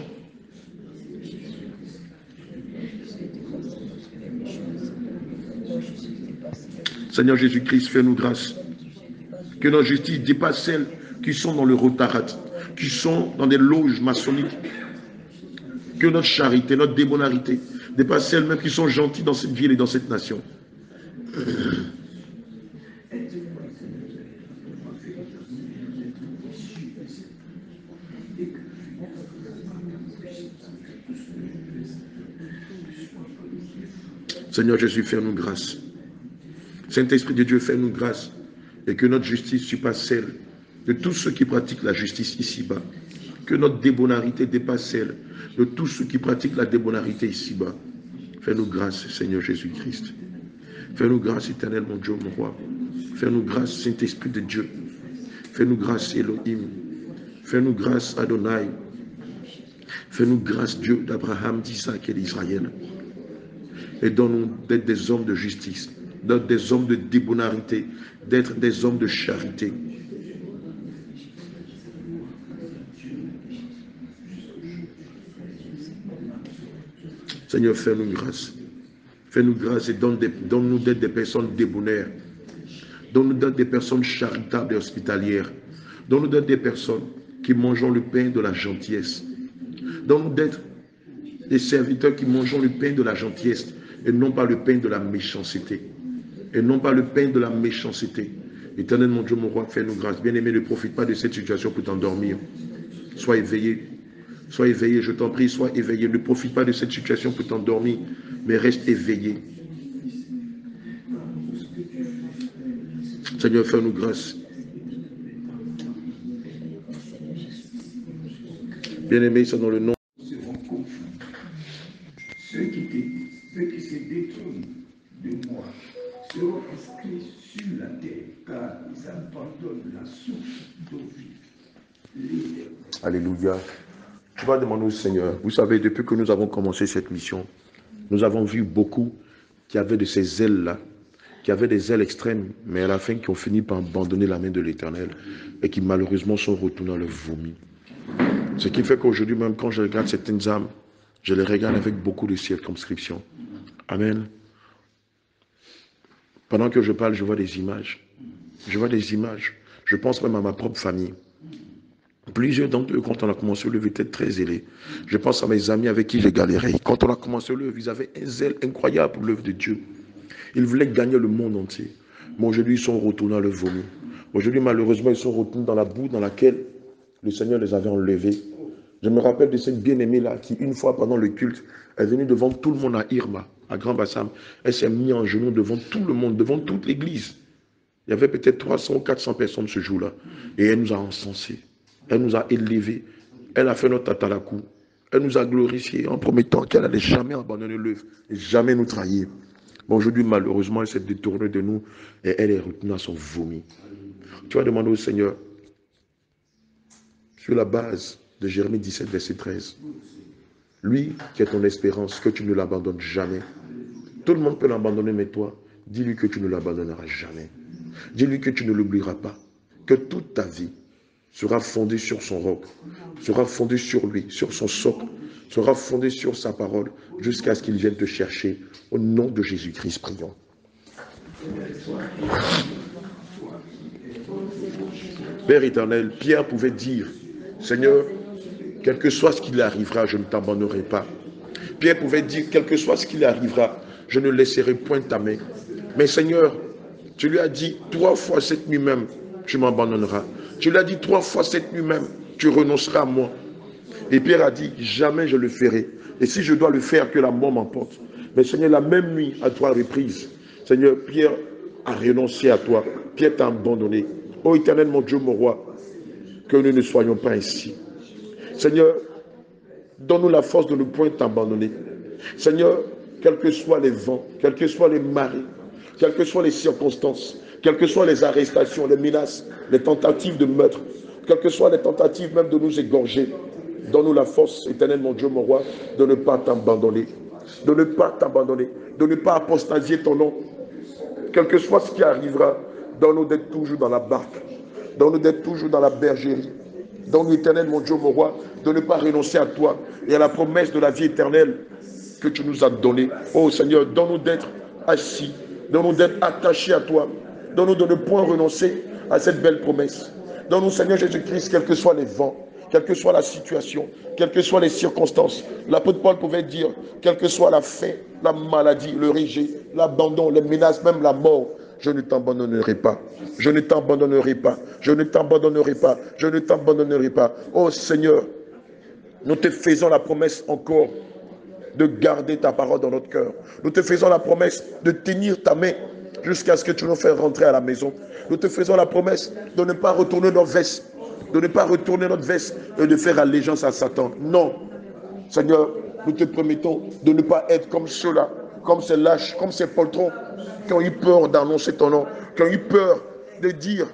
Seigneur Jésus-Christ, fais-nous grâce. Que notre justice dépasse celles qui sont dans le Rotarat, qui sont dans des loges maçonniques. Que notre charité, notre débonarité dépasse celles même qui sont gentilles dans cette ville et dans cette nation. Seigneur Jésus, fais-nous grâce. Saint-Esprit de Dieu, fais-nous grâce. Et que notre justice surpasse celle de tous ceux qui pratiquent la justice ici-bas. Que notre débonarité dépasse celle de tous ceux qui pratiquent la débonarité ici-bas. Fais-nous grâce, Seigneur Jésus-Christ. Fais-nous grâce, éternel, mon Dieu, mon roi. Fais-nous grâce, Saint-Esprit de Dieu. Fais-nous grâce, Elohim. Fais-nous grâce, Adonai. Fais-nous grâce, Dieu d'Abraham, d'Isaac et d'Israël. Et donne-nous d'être des hommes de justice, d'être des hommes de débonarité, d'être des hommes de charité. Seigneur, fais-nous grâce. Fais-nous grâce et donne-nous d'être des personnes débonnaires. Donne-nous d'être des personnes charitables et hospitalières. Donne-nous d'être des personnes qui mangeons le pain de la gentillesse. Donne-nous d'être des serviteurs qui mangeons le pain de la gentillesse et non pas le pain de la méchanceté. Et non pas le pain de la méchanceté. Éternel mon Dieu, mon roi, fais-nous grâce. Bien-aimé, ne profite pas de cette situation pour t'endormir. Sois éveillé. Sois éveillé, je t'en prie, sois éveillé. Ne profite pas de cette situation pour t'endormir, mais reste éveillé. Seigneur, fais-nous grâce. Bien-aimé, c'est dans le nom. Ceux qui se détournent de moi seront inscrits sur la terre, car ils abandonnent la source d'eau vive. Alléluia. Tu vas demander au Seigneur. Vous savez, depuis que nous avons commencé cette mission, nous avons vu beaucoup qui avaient de ces ailes-là, qui avaient des ailes extrêmes, mais à la fin qui ont fini par abandonner la main de l'Éternel et qui malheureusement sont retournés dans le vomi. Ce qui fait qu'aujourd'hui même, quand je regarde certaines âmes, je les regarde avec beaucoup de circonscription. Amen. Pendant que je parle, je vois des images. Je vois des images. Je pense même à ma propre famille. Plusieurs d'entre eux, quand on a commencé le œuvre, étaient très zélés. Je pense à mes amis avec qui j'ai galéré. Quand on a commencé l'œuvre, ils avaient un zèle incroyable pour l'œuvre de Dieu. Ils voulaient gagner le monde entier. Mais aujourd'hui, ils sont retournés à leur vomi. Aujourd'hui, malheureusement, ils sont retournés dans la boue dans laquelle le Seigneur les avait enlevés. Je me rappelle de cette bien-aimée-là qui, une fois pendant le culte, est venue devant tout le monde à Irma, à Grand Bassam. Elle s'est mise en genoux devant tout le monde, devant toute l'église. Il y avait peut-être 300 ou 400 personnes ce jour-là. Et elle nous a encensés. Elle nous a élevés. Elle a fait notre tatalakou. Elle nous a glorifiés en promettant qu'elle n'allait jamais abandonner l'œuvre et jamais nous trahir. Mais aujourd'hui, malheureusement, elle s'est détournée de nous et elle est retenue à son vomi. Tu vas demander au Seigneur, sur la base de Jérémie 17, verset 13, lui qui est ton espérance, que tu ne l'abandonnes jamais. Tout le monde peut l'abandonner, mais toi, dis-lui que tu ne l'abandonneras jamais. Dis-lui que tu ne l'oublieras pas. Que toute ta vie sera fondée sur son roc, sera fondée sur lui, sur son socle, sera fondée sur sa parole, jusqu'à ce qu'il vienne te chercher. Au nom de Jésus-Christ, prions. Père éternel, Pierre pouvait dire, Seigneur, quel que soit ce qu'il arrivera, je ne t'abandonnerai pas. Pierre pouvait dire, quel que soit ce qu'il arrivera, je ne laisserai point ta main. Mais Seigneur, tu lui as dit 3 fois cette nuit même, tu m'abandonneras. Tu lui as dit 3 fois cette nuit même, tu renonceras à moi. Et Pierre a dit, jamais je le ferai. Et si je dois le faire, que la mort m'emporte. Mais Seigneur, la même nuit, à 3 reprises, Seigneur, Pierre a renoncé à toi. Pierre t'a abandonné. Ô éternel, mon Dieu, mon roi, que nous ne soyons pas ainsi. Seigneur, donne-nous la force de ne point t'abandonner. Seigneur, quels que soient les vents, quels que soient les marées, quelles que soient les circonstances, quelles que soient les arrestations, les menaces, les tentatives de meurtre, quelles que soient les tentatives même de nous égorger, donne-nous la force, éternel mon Dieu, mon roi, de ne pas t'abandonner, de ne pas t'abandonner, de ne pas apostasier ton nom. Quel que soit ce qui arrivera, donne-nous d'être toujours dans la barque, donne-nous d'être toujours dans la bergerie. Donne-nous, éternel mon Dieu, mon roi, de ne pas renoncer à toi et à la promesse de la vie éternelle que tu nous as donnée. Oh Seigneur, donne-nous d'être assis, donne-nous d'être attachés à toi, donne-nous de ne point renoncer à cette belle promesse. Donne-nous, Seigneur Jésus-Christ, quels que soient les vents, quelle que soit la situation, quelles que soient les circonstances. L'apôtre Paul pouvait dire, quelle que soit la faim, la maladie, le rejet, l'abandon, les menaces, même la mort, je ne t'abandonnerai pas. Je ne t'abandonnerai pas. Je ne t'abandonnerai pas. Je ne t'abandonnerai pas. Oh Seigneur, nous te faisons la promesse encore de garder ta parole dans notre cœur. Nous te faisons la promesse de tenir ta main jusqu'à ce que tu nous fasses rentrer à la maison. Nous te faisons la promesse de ne pas retourner nos vestes, de ne pas retourner notre veste et de faire allégeance à Satan. Non, Seigneur, nous te promettons de ne pas être comme ceux-là, comme ces lâches, comme ces poltrons qui ont eu peur d'annoncer ton nom, qui ont eu peur de dire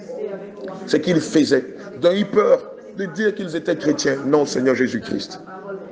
ce qu'ils faisaient, qui ont eu peur de dire qu'ils étaient chrétiens. Non, Seigneur Jésus-Christ.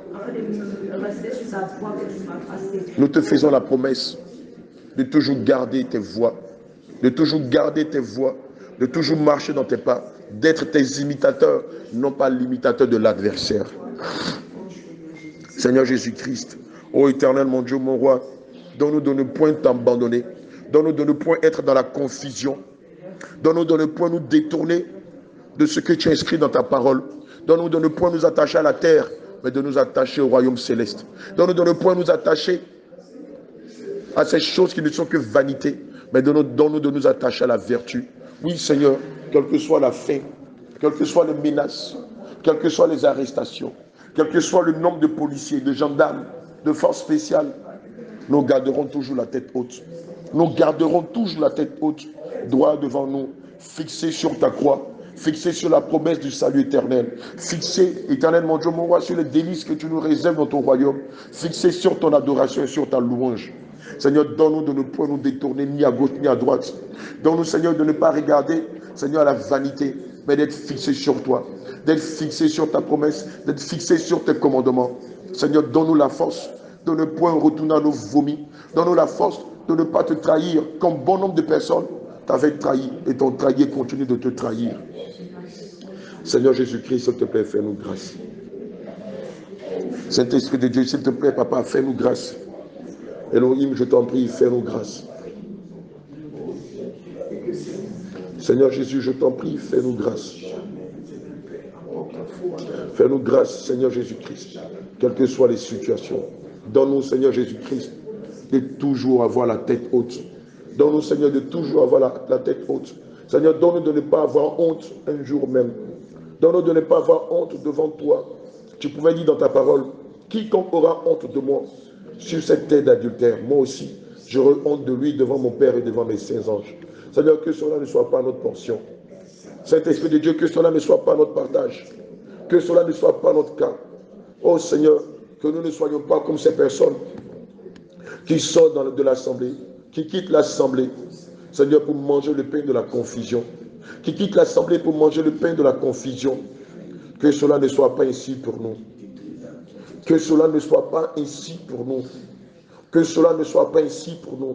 Nous te faisons la promesse de toujours garder tes voies, de toujours garder tes voies, de toujours marcher dans tes pas, d'être tes imitateurs, non pas l'imitateur de l'adversaire. Seigneur Jésus-Christ, ô éternel mon Dieu, mon roi, donne-nous de ne point t'abandonner, donne-nous de ne point être dans la confusion, donne-nous de ne point nous détourner de ce que tu as inscrit dans ta parole, donne-nous de ne point nous attacher à la terre mais de nous attacher au royaume céleste. Donne-nous de ne point nous attacher à ces choses qui ne sont que vanité, mais donne-nous de nous attacher à la vertu. Oui, Seigneur, quelle que soit la faim, quelles que soient les menaces, quelles que soient les arrestations, quel que soit le nombre de policiers, de gendarmes, de forces spéciales, nous garderons toujours la tête haute. Nous garderons toujours la tête haute, droit devant nous, fixés sur ta croix, fixés sur la promesse du salut éternel, fixés, éternel mon Dieu, mon roi, sur les délices que tu nous réserves dans ton royaume, fixés sur ton adoration et sur ta louange. Seigneur, donne-nous de ne point nous détourner ni à gauche ni à droite. Donne-nous, Seigneur, de ne pas regarder, Seigneur, à la vanité, mais d'être fixé sur toi, d'être fixé sur ta promesse, d'être fixé sur tes commandements. Seigneur, donne-nous la force de ne point retourner à nos vomis. Donne-nous la force de ne pas te trahir, comme bon nombre de personnes t'avaient trahi et t'ont trahi et continuent de te trahir. Seigneur Jésus-Christ, s'il te plaît, fais-nous grâce. Saint-Esprit de Dieu, s'il te plaît, Papa, fais-nous grâce. Elohim, je t'en prie, fais-nous grâce. Seigneur Jésus, je t'en prie, fais-nous grâce. Fais-nous grâce, Seigneur Jésus-Christ, quelles que soient les situations. Donne-nous, Seigneur Jésus-Christ, de toujours avoir la tête haute. Donne-nous, Seigneur, de toujours avoir la tête haute. Seigneur, donne-nous de ne pas avoir honte un jour même. Donne-nous de ne pas avoir honte devant toi. Tu pouvais dire dans ta parole, quiconque aura honte de moi sur cette terre d'adultère, moi aussi, j'aurai honte de lui devant mon Père et devant mes saints anges. Seigneur, que cela ne soit pas notre portion. Saint-Esprit de Dieu, que cela ne soit pas notre partage. Que cela ne soit pas notre cas. Oh Seigneur, que nous ne soyons pas comme ces personnes qui sortent de l'assemblée, qui quittent l'assemblée, Seigneur, pour manger le pain de la confusion. Qui quittent l'assemblée pour manger le pain de la confusion. Que cela ne soit pas ainsi pour nous. Que cela ne soit pas ainsi pour nous. Que cela ne soit pas ainsi pour nous.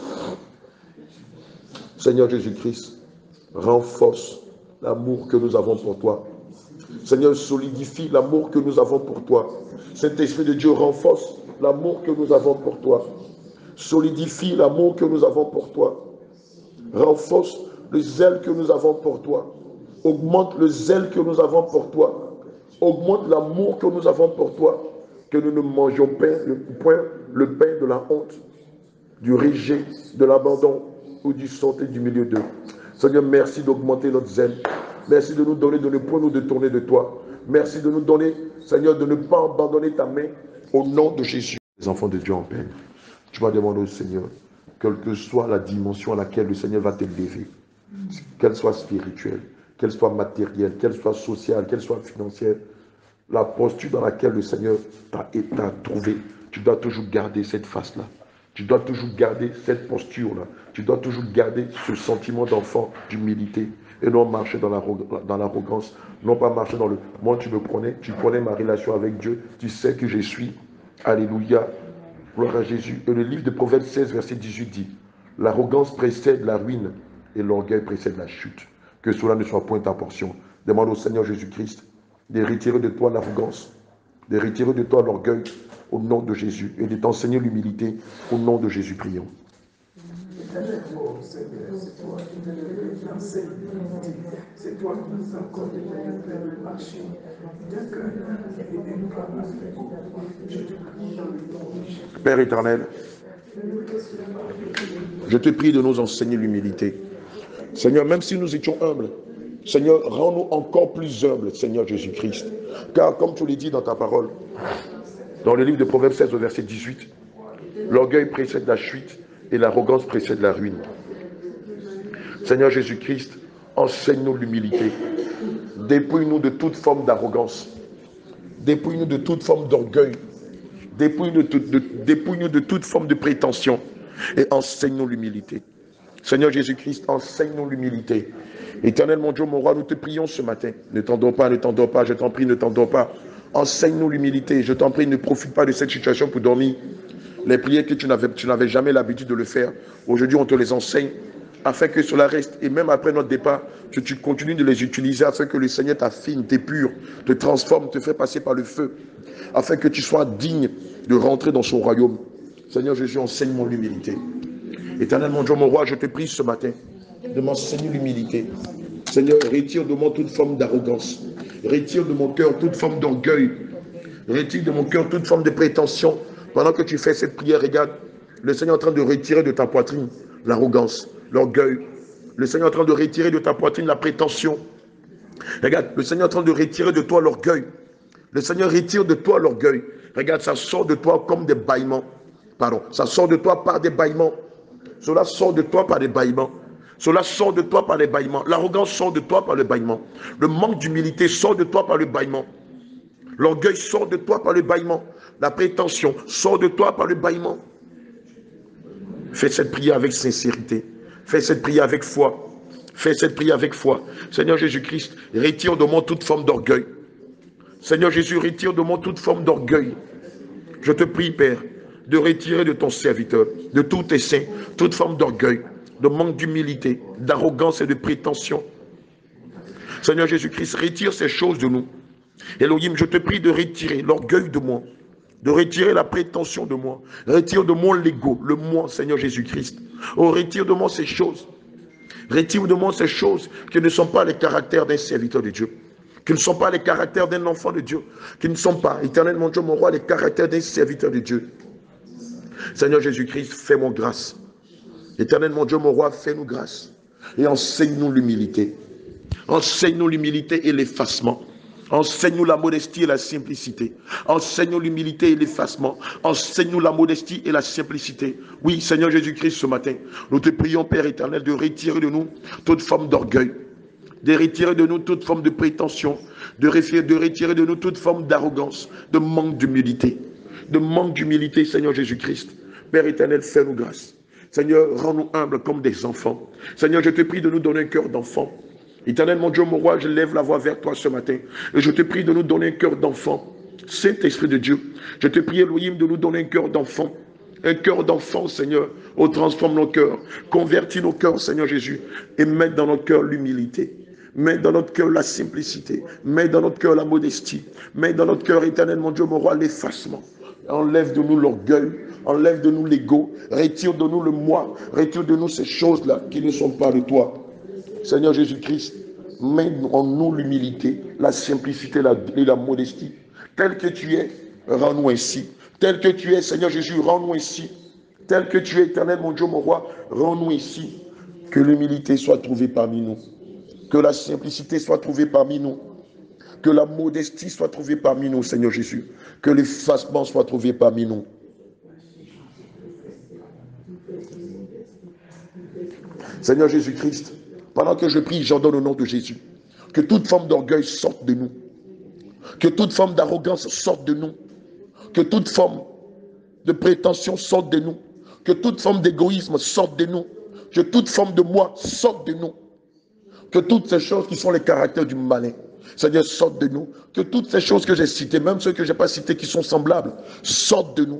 Seigneur Jésus-Christ, renforce l'amour que nous avons pour toi. Seigneur, solidifie l'amour que nous avons pour toi. Saint-Esprit de Dieu, renforce l'amour que nous avons pour toi. Solidifie l'amour que nous avons pour toi. Renforce le zèle que nous avons pour toi. Augmente le zèle que nous avons pour toi. Augmente l'amour que nous avons pour toi. Que nous ne mangions point le pain de la honte, du rejet, de l'abandon ou du sortir du milieu d'eux. Seigneur, merci d'augmenter notre zèle. Merci de nous donner de ne point nous détourner de toi. Merci de nous donner, Seigneur, de ne pas abandonner ta main au nom de Jésus. Les enfants de Dieu en peine, tu vas demander au Seigneur, quelle que soit la dimension à laquelle le Seigneur va t'élever, qu'elle soit spirituelle, qu'elle soit matérielle, qu'elle soit sociale, qu'elle soit financière, la posture dans laquelle le Seigneur t'a trouvé, tu dois toujours garder cette face-là. Tu dois toujours garder cette posture-là. Tu dois toujours garder ce sentiment d'enfant, d'humilité. Et non marcher dans l'arrogance. Non pas marcher dans le... Moi, tu me connais. Tu connais ma relation avec Dieu. Tu sais que je suis. Alléluia. Gloire à Jésus. Et le livre de Proverbes 16, verset 18 dit, l'arrogance précède la ruine et l'orgueil précède la chute. Que cela ne soit point ta portion. Demande au Seigneur Jésus-Christ de retirer de toi l'arrogance, de retirer de toi l'orgueil au nom de Jésus et de t'enseigner l'humilité au nom de Jésus, prions. C'est toi qui nous accordes le marché de cœur et nous je te prie dans le nom de Jésus. Père éternel, je te prie de nous enseigner l'humilité. Seigneur, même si nous étions humbles, Seigneur, rends-nous encore plus humbles, Seigneur Jésus-Christ. Car comme tu l'as dit dans ta parole, dans le livre de Proverbes 16, au verset 18, l'orgueil précède la chute et l'arrogance précède la ruine. Seigneur Jésus-Christ, enseigne-nous l'humilité. Dépouille-nous de toute forme d'arrogance. Dépouille-nous de toute forme d'orgueil. Dépouille-nous de toute forme de prétention. Et enseigne-nous l'humilité. Seigneur Jésus-Christ, enseigne-nous l'humilité. Éternel mon Dieu, mon roi, nous te prions ce matin. Ne t'endors pas, je t'en prie, ne t'endors pas. Enseigne-nous l'humilité. Je t'en prie, ne profite pas de cette situation pour dormir. Les prières que tu n'avais jamais l'habitude de le faire, aujourd'hui on te les enseigne, afin que cela reste. Et même après notre départ, que tu continues de les utiliser, afin que le Seigneur t'affine, t'épure, te transforme, te fait passer par le feu, afin que tu sois digne de rentrer dans son royaume. Seigneur Jésus, enseigne-moi l'humilité. Éternel mon Dieu, mon roi, je te prie ce matin de m'enseigner l'humilité. Seigneur, retire de moi toute forme d'arrogance. Retire de mon cœur toute forme d'orgueil. Retire de mon cœur toute forme de prétention. Pendant que tu fais cette prière, regarde, le Seigneur est en train de retirer de ta poitrine l'arrogance, l'orgueil. Le Seigneur est en train de retirer de ta poitrine la prétention. Regarde, le Seigneur est en train de retirer de toi l'orgueil. Le Seigneur retire de toi l'orgueil. Regarde, ça sort de toi comme des bâillements. Pardon, ça sort de toi par des bâillements. Cela sort de toi par des bâillements. Cela sort de toi par les bâillements. L'arrogance sort de toi par le bâillement. Le manque d'humilité sort de toi par le bâillement. L'orgueil sort de toi par le bâillement. La prétention sort de toi par le bâillement. Fais cette prière avec sincérité. Fais cette prière avec foi. Fais cette prière avec foi. Seigneur Jésus-Christ, retire de moi toute forme d'orgueil. Seigneur Jésus, retire de moi toute forme d'orgueil. Je te prie, Père, de retirer de ton serviteur, de tous tes saints, toute forme d'orgueil, de manque d'humilité, d'arrogance et de prétention. Seigneur Jésus-Christ, retire ces choses de nous. Elohim, je te prie de retirer l'orgueil de moi, de retirer la prétention de moi. Retire de moi l'ego, le moi, Seigneur Jésus-Christ. Oh, retire de moi ces choses. Retire de moi ces choses qui ne sont pas les caractères d'un serviteur de Dieu, qui ne sont pas les caractères d'un enfant de Dieu, qui ne sont pas, éternel mon Dieu, mon roi, les caractères d'un serviteur de Dieu. Seigneur Jésus-Christ, fais-moi grâce. Éternel mon Dieu, mon roi, fais-nous grâce. Et enseigne-nous l'humilité. Enseigne-nous l'humilité et l'effacement. Enseigne-nous la modestie et la simplicité. Enseigne-nous l'humilité et l'effacement. Enseigne-nous la modestie et la simplicité. Oui, Seigneur Jésus-Christ, ce matin, nous te prions, Père éternel, de retirer de nous toute forme d'orgueil, de retirer de nous toute forme de prétention, de retirer de nous toute forme d'arrogance, de manque d'humilité. De manque d'humilité, Seigneur Jésus-Christ. Père éternel, fais-nous grâce. Seigneur, rends-nous humbles comme des enfants. Seigneur, je te prie de nous donner un cœur d'enfant. Éternel, mon Dieu, mon roi, je lève la voix vers toi ce matin. Et je te prie de nous donner un cœur d'enfant. Saint-Esprit de Dieu, je te prie, Elohim, de nous donner un cœur d'enfant. Un cœur d'enfant, Seigneur. Oh, transforme nos cœurs. Convertis nos cœurs, Seigneur Jésus. Et mets dans notre cœur l'humilité. Mets dans notre cœur la simplicité. Mets dans notre cœur la modestie. Mets dans notre cœur, éternel, mon Dieu, mon roi, l'effacement. Enlève de nous l'orgueil. Enlève de nous l'ego. Retire de nous le moi. Retire de nous ces choses-là qui ne sont pas de toi. Seigneur Jésus-Christ, mets en nous l'humilité, la simplicité et la modestie. Tel que tu es, rends-nous ainsi. Tel que tu es, Seigneur Jésus, rends-nous ainsi. Tel que tu es, éternel, mon Dieu, mon roi, rends-nous ainsi. Que l'humilité soit trouvée parmi nous. Que la simplicité soit trouvée parmi nous. Que la modestie soit trouvée parmi nous, Seigneur Jésus. Que l'effacement soit trouvé parmi nous. Seigneur Jésus-Christ, pendant que je prie, j'ordonne au nom de Jésus. Que toute forme d'orgueil sorte de nous. Que toute forme d'arrogance sorte de nous. Que toute forme de prétention sorte de nous. Que toute forme d'égoïsme sorte de nous. Que toute forme de moi sorte de nous. Que toutes ces choses qui sont les caractères du malin, Seigneur, sortent de nous. Que toutes ces choses que j'ai citées, même ceux que je n'ai pas cités qui sont semblables, sortent de nous.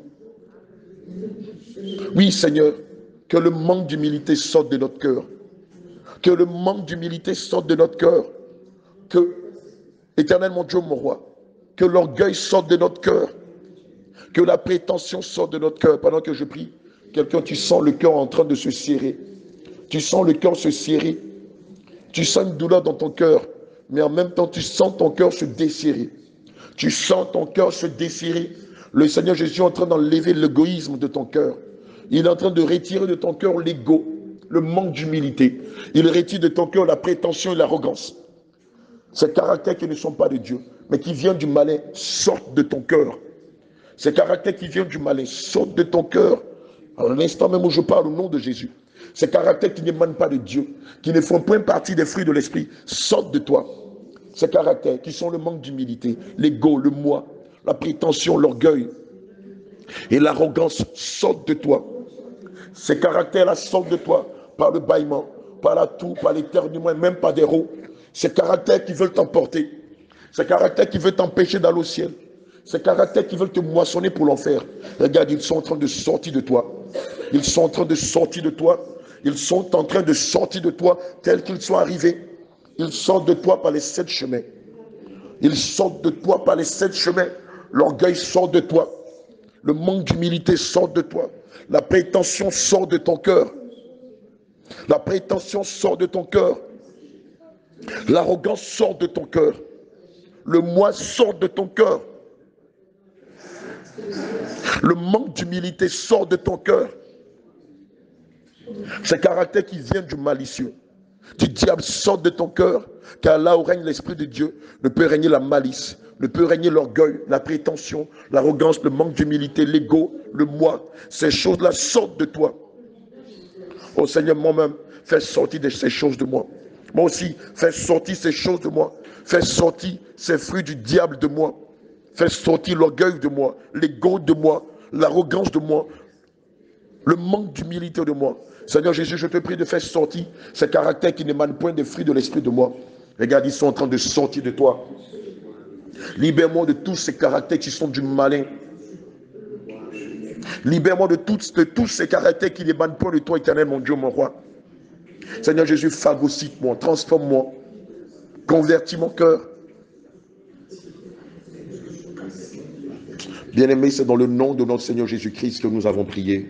Oui, Seigneur, que le manque d'humilité sorte de notre cœur. Que le manque d'humilité sorte de notre cœur. Que, éternel mon Dieu, mon roi, que l'orgueil sorte de notre cœur. Que la prétention sorte de notre cœur. Pendant que je prie, quelqu'un, tu sens le cœur en train de se serrer. Tu sens le cœur se serrer. Tu sens une douleur dans ton cœur. Mais en même temps, tu sens ton cœur se desserrer. Tu sens ton cœur se desserrer. Le Seigneur Jésus est en train d'enlever l'égoïsme de ton cœur. Il est en train de retirer de ton cœur l'ego, le manque d'humilité. Il retire de ton cœur la prétention et l'arrogance. Ces caractères qui ne sont pas de Dieu, mais qui viennent du malin, sortent de ton cœur. Ces caractères qui viennent du malin sortent de ton cœur. À l'instant même où je parle au nom de Jésus, ces caractères qui n'émanent pas de Dieu, qui ne font point partie des fruits de l'esprit, sortent de toi. Ces caractères qui sont le manque d'humilité, l'ego, le moi, la prétention, l'orgueil et l'arrogance sortent de toi. Ces caractères-là sortent de toi par le bâillement, par la toux, par l'éternuement, même par des rots. Ces caractères qui veulent t'emporter, ces caractères qui veulent t'empêcher d'aller au ciel, ces caractères qui veulent te moissonner pour l'enfer. Regarde, ils sont en train de sortir de toi. Ils sont en train de sortir de toi. Ils sont en train de sortir de toi tels qu'ils sont arrivés. Ils sortent de toi par les 7 chemins. Ils sortent de toi par les 7 chemins. L'orgueil sort de toi. Le manque d'humilité sort de toi. La prétention sort de ton cœur. La prétention sort de ton cœur. L'arrogance sort de ton cœur. Le moi sort de ton cœur. Le manque d'humilité sort de ton cœur. Ces caractères qui viennent du malicieux, du diable, sortent de ton cœur, car là où règne l'Esprit de Dieu, ne peut régner la malice, ne peut régner l'orgueil, la prétention, l'arrogance, le manque d'humilité, l'ego, le moi. Ces choses-là sortent de toi. Oh Seigneur, moi-même, fais sortir de ces choses de moi. Moi aussi, fais sortir ces choses de moi. Fais sortir ces fruits du diable de moi. Fais sortir l'orgueil de moi, l'ego de moi, l'arrogance de moi, le manque d'humilité de moi. Seigneur Jésus, je te prie de faire sortir ces caractères qui n'émanent point des fruits de l'esprit de moi. Regarde, ils sont en train de sortir de toi. Libère-moi de tous ces caractères qui sont du malin. Libère-moi de tous ces caractères qui n'émanent point de toi, éternel, mon Dieu, mon roi. Seigneur Jésus, phagocyte-moi, transforme-moi, convertis mon cœur. Bien-aimé, c'est dans le nom de notre Seigneur Jésus-Christ que nous avons prié.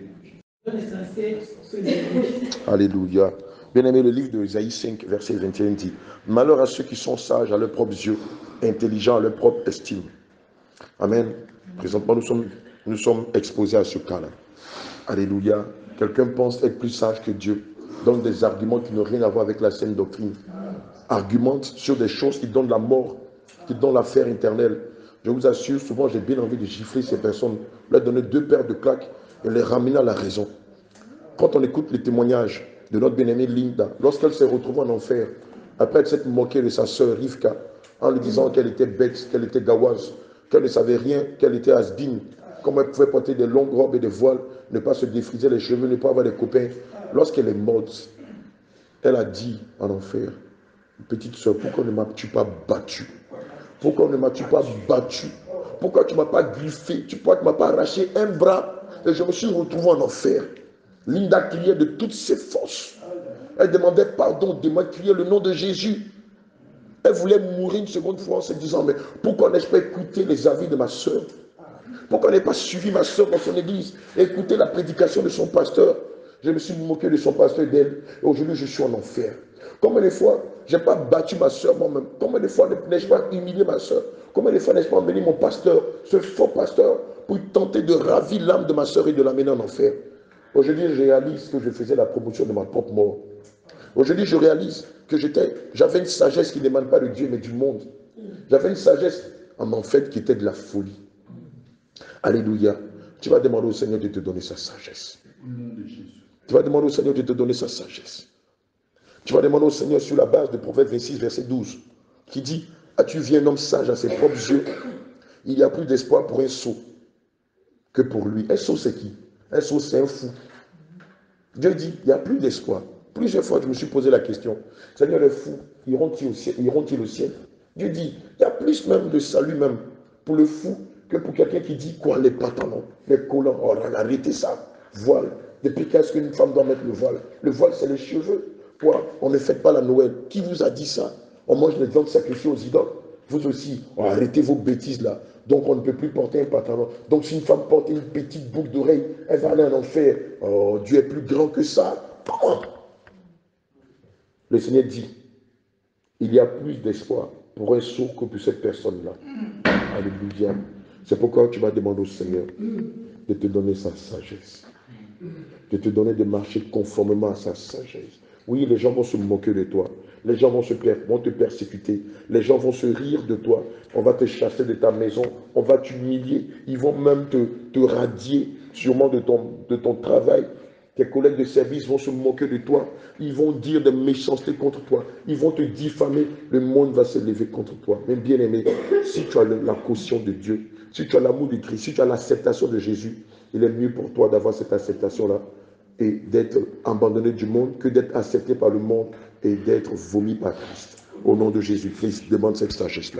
Alléluia. Bien-aimé, le livre de Isaïe 5, verset 21 dit: malheur à ceux qui sont sages à leurs propres yeux, intelligents à leur propre estime. Amen. Présentement, nous sommes exposés à ce cas-là. Alléluia. Quelqu'un pense être plus sage que Dieu, donne des arguments qui n'ont rien à voir avec la saine doctrine, argumente sur des choses qui donnent la mort, qui donnent l'affaire éternelle. Je vous assure, souvent j'ai bien envie de gifler ces personnes, leur donner 2 paires de claques et les ramener à la raison. Quand on écoute les témoignages de notre bien-aimée Linda, lorsqu'elle s'est retrouvée en enfer, après elle s'est moquée de sa sœur Rivka, en lui disant qu'elle était bête, qu'elle était gawaz, qu'elle ne savait rien, qu'elle était has-been, comment elle pouvait porter des longues robes et des voiles, ne pas se défriser les cheveux, ne pas avoir des copains. Lorsqu'elle est morte, elle a dit en enfer: petite sœur, pourquoi ne m'as-tu pas battu? Pourquoi ne m'as-tu pas battu? Pourquoi tu ne m'as pas griffé? Pourquoi tu ne m'as pas arraché un bras? Et je me suis retrouvé en enfer. Linda criait de toutes ses forces. Elle demandait pardon, criait le nom de Jésus. Elle voulait mourir une seconde fois en se disant: mais pourquoi n'ai-je pas écouté les avis de ma soeur? Pourquoi n'ai-je pas suivi ma soeur dans son église et écouté la prédication de son pasteur? Je me suis moqué de son pasteur et d'elle. Et aujourd'hui, je suis en enfer. Combien de fois je n'ai pas battu ma soeur moi-même? Combien de fois n'ai-je pas humilié ma soeur? Combien de fois n'ai-je pas emmené mon pasteur, ce faux pasteur, pour tenter de ravir l'âme de ma soeur et de l'amener en enfer? Aujourd'hui, je réalise que je faisais la promotion de ma propre mort. Aujourd'hui, je réalise que j'avais une sagesse qui n'émane pas de Dieu, mais du monde. J'avais une sagesse, en fait, qui était de la folie. Alléluia. Tu vas demander au Seigneur de te donner sa sagesse. Tu vas demander au Seigneur de te donner sa sagesse. Tu vas demander au Seigneur sur la base de Proverbe 26, verset 12, qui dit: as-tu vu un homme sage à ses propres yeux? Il y a plus d'espoir pour un sot que pour lui. Un sot, c'est qui? Un sot, c'est un fou. Dieu dit: il n'y a plus d'espoir. Plusieurs fois, je me suis posé la question: Seigneur, les fous, iront-ils au ciel? Dieu dit: il y a plus même de salut même pour le fou que pour quelqu'un qui dit quoi? Les pantalons, les collants, oh là, arrêtez ça. Voile. Depuis quand est-ce qu'une femme doit mettre le voile? Le voile, c'est les cheveux. Quoi? On ne fête pas la Noël. Qui vous a dit ça? On mange les viandes sacrifiées aux idoles. Vous aussi, arrêtez vos bêtises là. Donc on ne peut plus porter un pantalon. Donc si une femme porte une petite boucle d'oreille, elle va aller en enfer. Oh, Dieu est plus grand que ça. Comment? Le Seigneur dit: il y a plus d'espoir pour un sot que pour cette personne-là. Alléluia. C'est pourquoi tu vas demander au Seigneur de te donner sa sagesse. De te donner de marcher conformément à sa sagesse. Oui, les gens vont se moquer de toi. Les gens vont te persécuter. Les gens vont se rire de toi. On va te chasser de ta maison. On va t'humilier. Ils vont même te radier sûrement de ton travail. Tes collègues de service vont se moquer de toi. Ils vont dire des méchancetés contre toi. Ils vont te diffamer. Le monde va se lever contre toi. Mais bien aimé, si tu as la caution de Dieu, si tu as l'amour de Christ, si tu as l'acceptation de Jésus, il est mieux pour toi d'avoir cette acceptation-là et d'être abandonné du monde que d'être accepté par le monde et d'être vomi par Christ. Au nom de Jésus-Christ, demande cette sagesse-là.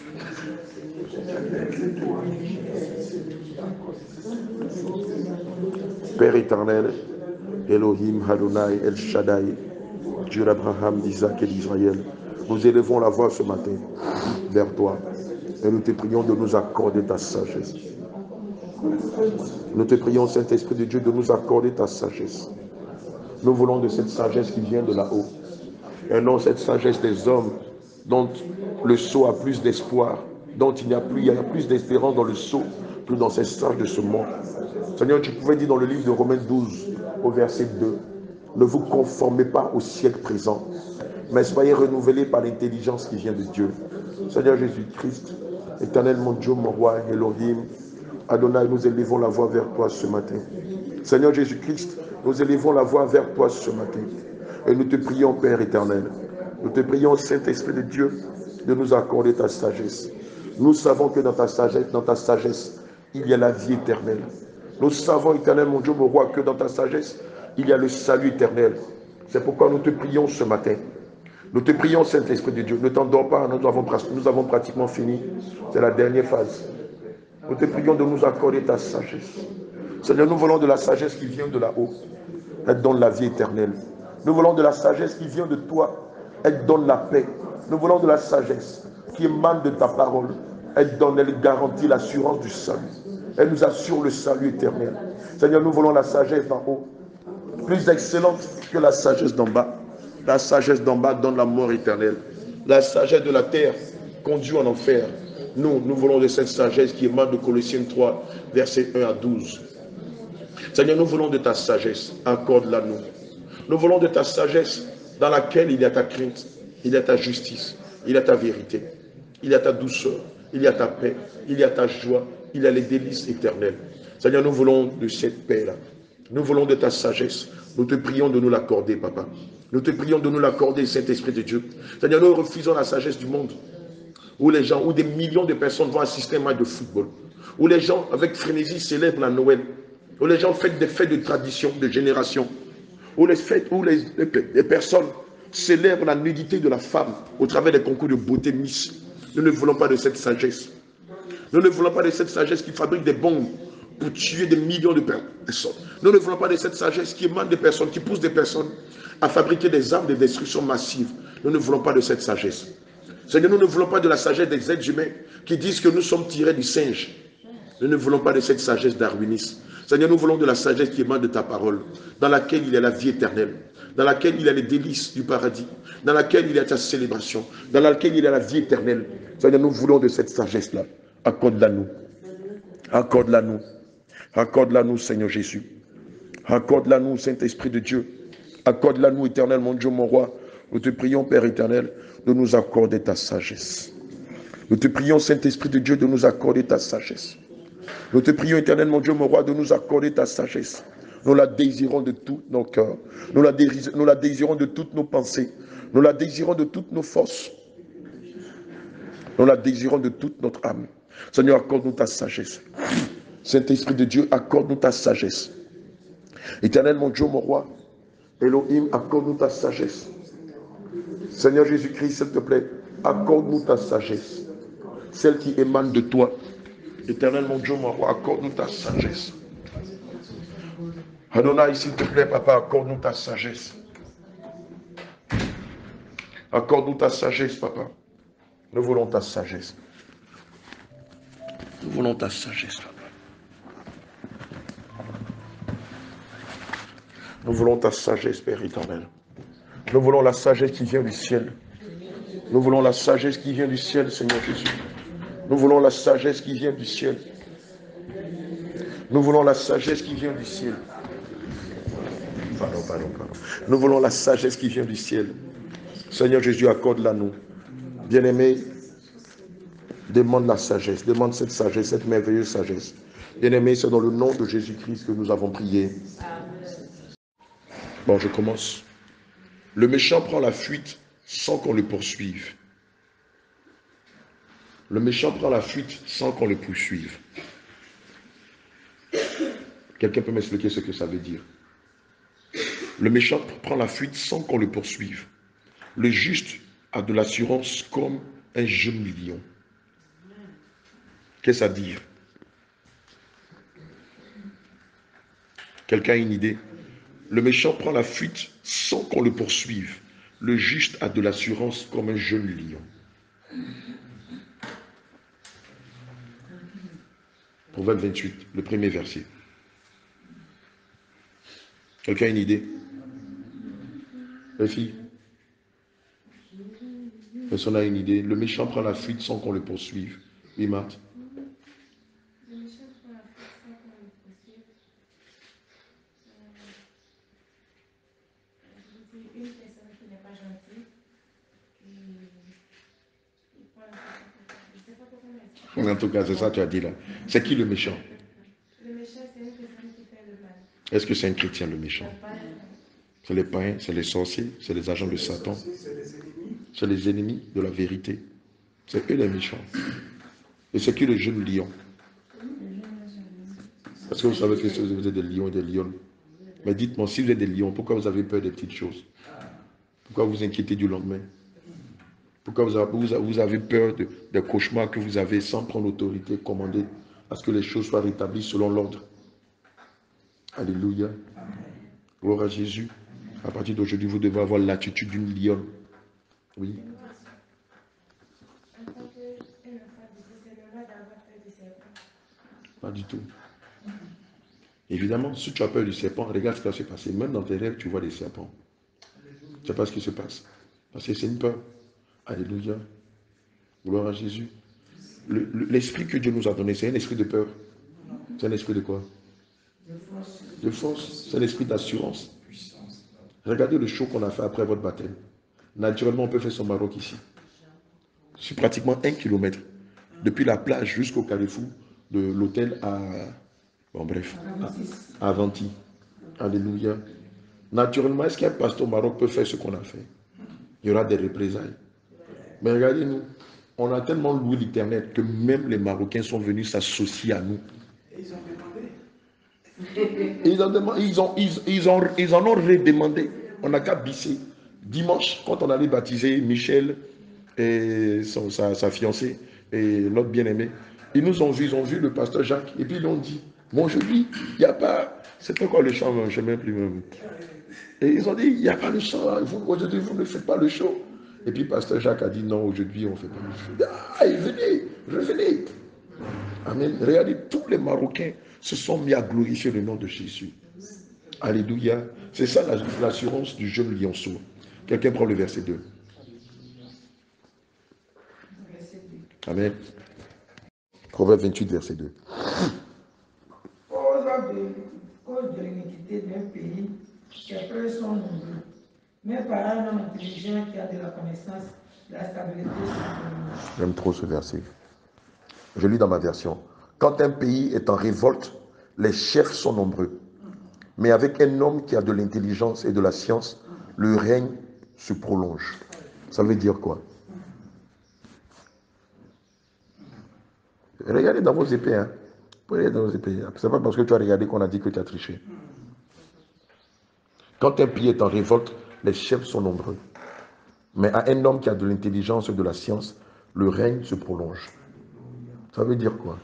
Père éternel, Elohim, Adonai, El Shaddai, Dieu d'Abraham, d'Isaac et d'Israël, nous élevons la voix ce matin vers toi et nous te prions de nous accorder ta sagesse. Nous te prions, Saint-Esprit de Dieu, de nous accorder ta sagesse. Nous voulons de cette sagesse qui vient de là-haut. Et non cette sagesse des hommes dont le sceau a plus d'espoir, dont il y a plus d'espérance dans le sceau plus dans ces sages de ce monde. Seigneur, tu pouvais dire dans le livre de Romains 12, au verset 2, ne vous conformez pas au siècle présent, mais soyez renouvelés par l'intelligence qui vient de Dieu. Seigneur Jésus-Christ, éternel mon Dieu, mon roi, Elohim, Adonai, nous élevons la voix vers toi ce matin. Seigneur Jésus-Christ, nous élevons la voix vers toi ce matin. Et nous te prions, Père éternel. Nous te prions, Saint-Esprit de Dieu, de nous accorder ta sagesse. Nous savons que dans ta sagesse, il y a la vie éternelle. Nous savons, éternel mon Dieu, mon roi, que dans ta sagesse, il y a le salut éternel. C'est pourquoi nous te prions ce matin. Nous te prions, Saint-Esprit de Dieu. Ne t'endors pas, nous avons pratiquement fini. C'est la dernière phase. Nous te prions de nous accorder ta sagesse. Seigneur, nous voulons de la sagesse qui vient de là-haut. Elle donne la vie éternelle. Nous voulons de la sagesse qui vient de toi. Elle donne la paix. Nous voulons de la sagesse qui émane de ta parole. Elle garantit l'assurance du salut. Elle nous assure le salut éternel. Seigneur, nous voulons la sagesse d'en haut, plus excellente que la sagesse d'en bas. La sagesse d'en bas donne la mort éternelle. La sagesse de la terre conduit en enfer. Nous voulons de cette sagesse qui émane de Colossiens 3, versets 1 à 12. Seigneur, nous voulons de ta sagesse. Accorde-la nous. Nous voulons de ta sagesse dans laquelle il y a ta crainte, il y a ta justice, il y a ta vérité, il y a ta douceur, il y a ta paix, il y a ta joie, il y a les délices éternelles. Seigneur, nous voulons de cette paix-là. Nous voulons de ta sagesse. Nous te prions de nous l'accorder, Papa. Nous te prions de nous l'accorder, Saint-Esprit de Dieu. Seigneur, nous refusons la sagesse du monde, où des millions de personnes vont assister à un match de football, où les gens, avec frénésie, célèbrent la Noël, où les gens font des fêtes de tradition, de génération, où les personnes célèbrent la nudité de la femme au travers des concours de beauté Miss. Nous ne voulons pas de cette sagesse. Nous ne voulons pas de cette sagesse qui fabrique des bombes pour tuer des millions de personnes. Nous ne voulons pas de cette sagesse qui émane des personnes, qui pousse des personnes à fabriquer des armes de destruction massive. Nous ne voulons pas de cette sagesse. Seigneur, nous ne voulons pas de la sagesse des êtres humains qui disent que nous sommes tirés du singe. Nous ne voulons pas de cette sagesse darwiniste. Seigneur, nous voulons de la sagesse qui émane de ta parole, dans laquelle il y a la vie éternelle, dans laquelle il y a les délices du paradis, dans laquelle il y a ta célébration, dans laquelle il y a la vie éternelle. Seigneur, nous voulons de cette sagesse-là. Accorde-la nous. Accorde-la nous. Accorde-la nous, Seigneur Jésus. Accorde-la nous, Saint-Esprit de Dieu. Accorde-la nous, éternel, mon Dieu, mon roi. Nous te prions, Père éternel, de nous accorder ta sagesse. Nous te prions, Saint-Esprit de Dieu, de nous accorder ta sagesse. Nous te prions, éternel, mon Dieu, mon roi, de nous accorder ta sagesse. Nous la désirons de tous nos cœurs. Nous la désirons de toutes nos pensées. Nous la désirons de toutes nos forces. Nous la désirons de toute notre âme. Seigneur, accorde-nous ta sagesse. Saint-Esprit de Dieu, accorde-nous ta sagesse. Éternel, mon Dieu, mon roi, Elohim, accorde-nous ta sagesse. Seigneur Jésus-Christ, s'il te plaît, accorde-nous ta sagesse. Celle qui émane de toi. Éternel, mon Dieu, mon roi, accorde-nous ta sagesse. Adonai, s'il te plaît, Papa, accorde-nous ta sagesse. Accorde-nous ta sagesse, Papa. Nous voulons ta sagesse. Nous voulons ta sagesse, Papa. Nous voulons ta sagesse, Père éternel. Nous voulons la sagesse qui vient du ciel. Nous voulons la sagesse qui vient du ciel, Seigneur Jésus. Nous voulons la sagesse qui vient du ciel. Nous voulons la sagesse qui vient du ciel. Pardon. Nous voulons la sagesse qui vient du ciel. Seigneur Jésus, accorde-la nous. Bien-aimé, demande la sagesse. Demande cette sagesse, cette merveilleuse sagesse. Bien-aimé, c'est dans le nom de Jésus-Christ que nous avons prié. Bon, je commence. Le méchant prend la fuite sans qu'on le poursuive. Le méchant prend la fuite sans qu'on le poursuive. Quelqu'un peut m'expliquer ce que ça veut dire? Le méchant prend la fuite sans qu'on le poursuive. Le juste a de l'assurance comme un jeune lion. Qu'est-ce à dire? Quelqu'un a une idée? Le méchant prend la fuite sans qu'on le poursuive. Le juste a de l'assurance comme un jeune lion. Proverbe 28, le premier verset. Quelqu'un a une idée? Les filles? Personne n'a une idée. Le méchant prend la fuite sans qu'on le poursuive. Oui, Marthe? Le méchant En tout cas, c'est ça que tu as dit là. C'est qui le méchant? Le méchant, c'est une personne qui fait le mal. Est-ce que c'est un chrétien le méchant? C'est les païens, c'est les sorciers, c'est les agents de Satan. C'est les ennemis de la vérité. C'est eux les méchants. Et c'est qui le jeune lion? Est-ce que vous savez que vous êtes des lions et des lionnes? Mais dites-moi, si vous êtes des lions, pourquoi vous avez peur des petites choses? Pourquoi vous inquiétez du lendemain? Pourquoi vous avez peur des cauchemars que vous avez sans prendre l'autorité, commander à ce que les choses soient rétablies selon l'ordre? Alléluia. Gloire à Jésus. À partir d'aujourd'hui, vous devez avoir l'attitude d'une lionne. Oui. Pas du tout. Évidemment, si tu as peur du serpent, regarde ce qui va se passer. Même dans tes rêves, tu vois des serpents. Tu ne sais pas ce qui se passe. Parce que c'est une peur. Alléluia. Gloire à Jésus. L'esprit que Dieu nous a donné, c'est un esprit de peur. C'est un esprit de quoi? De force. C'est un esprit d'assurance. Regardez le show qu'on a fait après votre baptême. Naturellement, on peut faire son Maroc ici. C'est pratiquement 1 kilomètre. Depuis la plage jusqu'au carrefour de l'hôtel à... Bon bref, à Avanti. Alléluia. Naturellement, est-ce qu'un pasteur au Maroc peut faire ce qu'on a fait? Il y aura des représailles. Mais regardez-nous, on a tellement loué l'Éternel que même les Marocains sont venus s'associer à nous. Ils en ont redemandé. On n'a qu'à bisser. Dimanche, quand on allait baptiser Michel et sa fiancée et notre bien-aimé, ils ont vu le pasteur Jacques et puis ils ont dit, bon aujourd'hui, il n'y a pas, c'était quoi le chant, je ne sais même plus même. Et ils ont dit, il n'y a pas le chant, aujourd'hui vous ne faites pas le show. Et puis pasteur Jacques a dit, non, aujourd'hui on ne fait pas le show. Ah, venez, revenez. Amen. Regardez, tous les Marocains se sont mis à glorifier le nom de Jésus. Alléluia. C'est ça l'assurance du jeune lionceau. Quelqu'un prend le verset 2. Amen. Proverbe 28, verset 2. Cause de l'iniquité d'un pays, ses preuves sont nombreux. Mais par un homme intelligent qui a de la connaissance, la stabilité s'accroît. J'aime trop ce verset. Je lis dans ma version. Quand un pays est en révolte, les chefs sont nombreux. Mais avec un homme qui a de l'intelligence et de la science, le règne se prolonge. Ça veut dire quoi? Regardez dans vos épées. Hein. Regardez dans vos épées. Ce n'est pas parce que tu as regardé qu'on a dit que tu as triché. Quand un pays est en révolte, les chefs sont nombreux. Mais à un homme qui a de l'intelligence et de la science, le règne se prolonge. Ça veut dire quoi?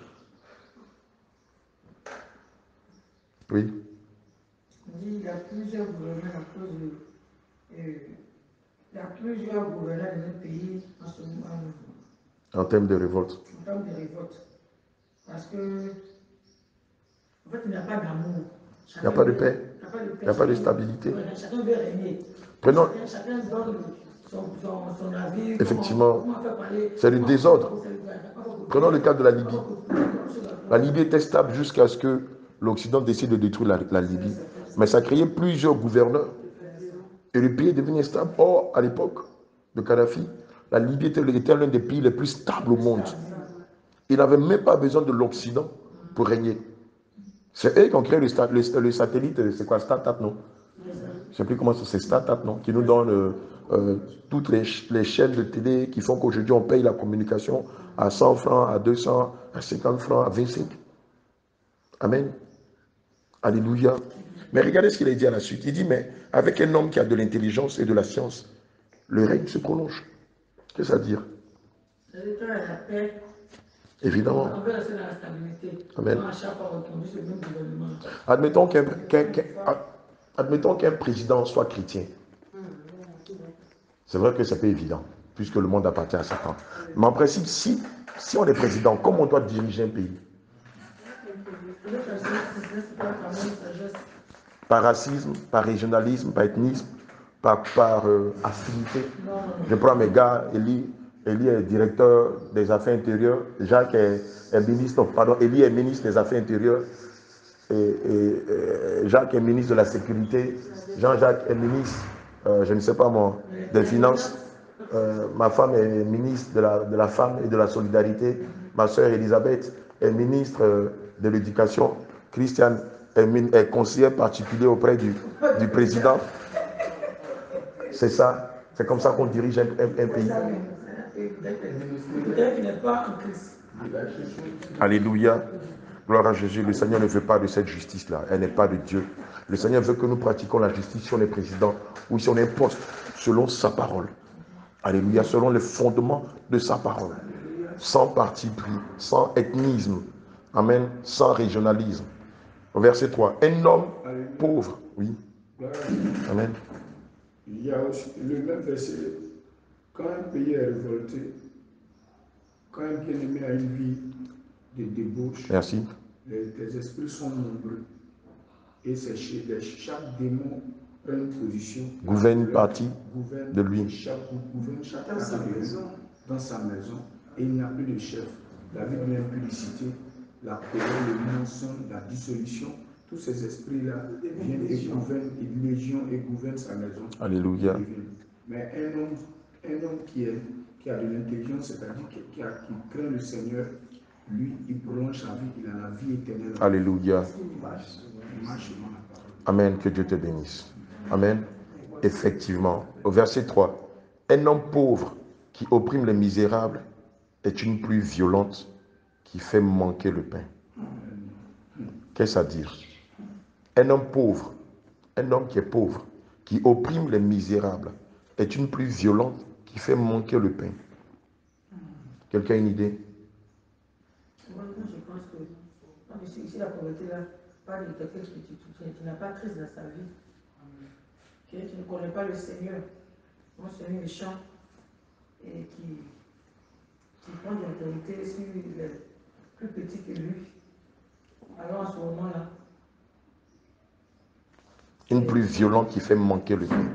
Oui. Il y a plusieurs gouverneurs à cause de... il y a plusieurs gouverneurs dans un pays en ce moment. En termes de révolte. En termes de révolte. Parce que, en fait, il n'y a pas d'amour. Il n'y a pas de paix. Il n'y a pas de stabilité. Chacun veut régner. Prenons. Chacun donne son avis. Effectivement, c'est le désordre. Prenons le cas de la Libye. La Libye était stable jusqu'à ce que l'Occident décide de détruire la Libye. Mais ça a créé plusieurs gouverneurs. Et le pays est devenu stable. Or, à l'époque de Kadhafi, la Libye était l'un des pays les plus stables au monde. Il n'avait même pas besoin de l'Occident pour régner. C'est eux qui ont créé le satellite, c'est quoi, Startup, non? Je ne sais plus comment c'est, Startup, non? Qui nous donne toutes les chaînes de télé qui font qu'aujourd'hui on paye la communication à 100 francs, à 200, à 50 francs, à 25. Amen. Alléluia. Mais regardez ce qu'il a dit à la suite. Il dit, mais avec un homme qui a de l'intelligence et de la science, le règne se prolonge. Qu'est-ce que ça veut dire? Évidemment. Amen. Admettons qu'un président soit chrétien. C'est vrai que c'est pas évident, puisque le monde appartient à Satan. Mais en principe, si on est président, comment on doit diriger un pays? Par racisme, par régionalisme, par ethnisme, par affinité. Je prends mes gars, Élie est directeur des affaires intérieures, Jacques est ministre, Élie est ministre des affaires intérieures, et Jacques est ministre de la sécurité, Jean-Jacques est ministre, je ne sais pas moi, des finances. ma femme est ministre de la femme et de la solidarité. Ma soeur Elisabeth est ministre de l'éducation. Christiane est conseillère particulière auprès du président. C'est ça. C'est comme ça qu'on dirige un pays. Alléluia. Gloire à Jésus. Le Seigneur ne veut pas de cette justice-là. Elle n'est pas de Dieu. Le Seigneur veut que nous pratiquions la justice si on est président ou si on est poste selon sa parole. Alléluia. Selon les fondements de sa parole. Sans parti pris, sans ethnisme. Amen. Sans régionalisme. Verset 3. Un homme pauvre. Oui. Amen. Il y a aussi le même verset. Quand un pays est révolté, quand un bien-aimé a une vie de débauche, merci. Les esprits sont nombreux. Et c'est chaque démon prend une position. Gouverne une partie de lui. Gouverne chaque partie de lui dans sa maison. Et il n'y a plus de chef. La vie de l'impudicité, la colère, le mensonge, la dissolution, tous ces esprits-là viennent et gouvernent, et légion et gouvernent sa maison. Alléluia. Mais un homme qui a de l'intelligence, c'est-à-dire qui craint le Seigneur, lui, il prolonge sa vie, il a la vie éternelle. Alléluia. Amen, que Dieu te bénisse. Amen. Effectivement. Au verset 3, un homme pauvre qui opprime les misérables est une pluie violente qui fait manquer le pain. Qu'est-ce à dire? Un homme pauvre, un homme qui est pauvre, qui opprime les misérables, est une pluie violente qui fait manquer le pain. Quelqu'un a une idée? Moi, je pense que ici, la pauvreté là, parle de quelqu'un qui n'a pas Christ dans sa vie, qui ne connaît pas le Seigneur, moi c'est un méchant, et qui prend de l'autorité sur les plus petits que lui. Alors à ce moment-là, une pluie violente qui fait manquer le pain.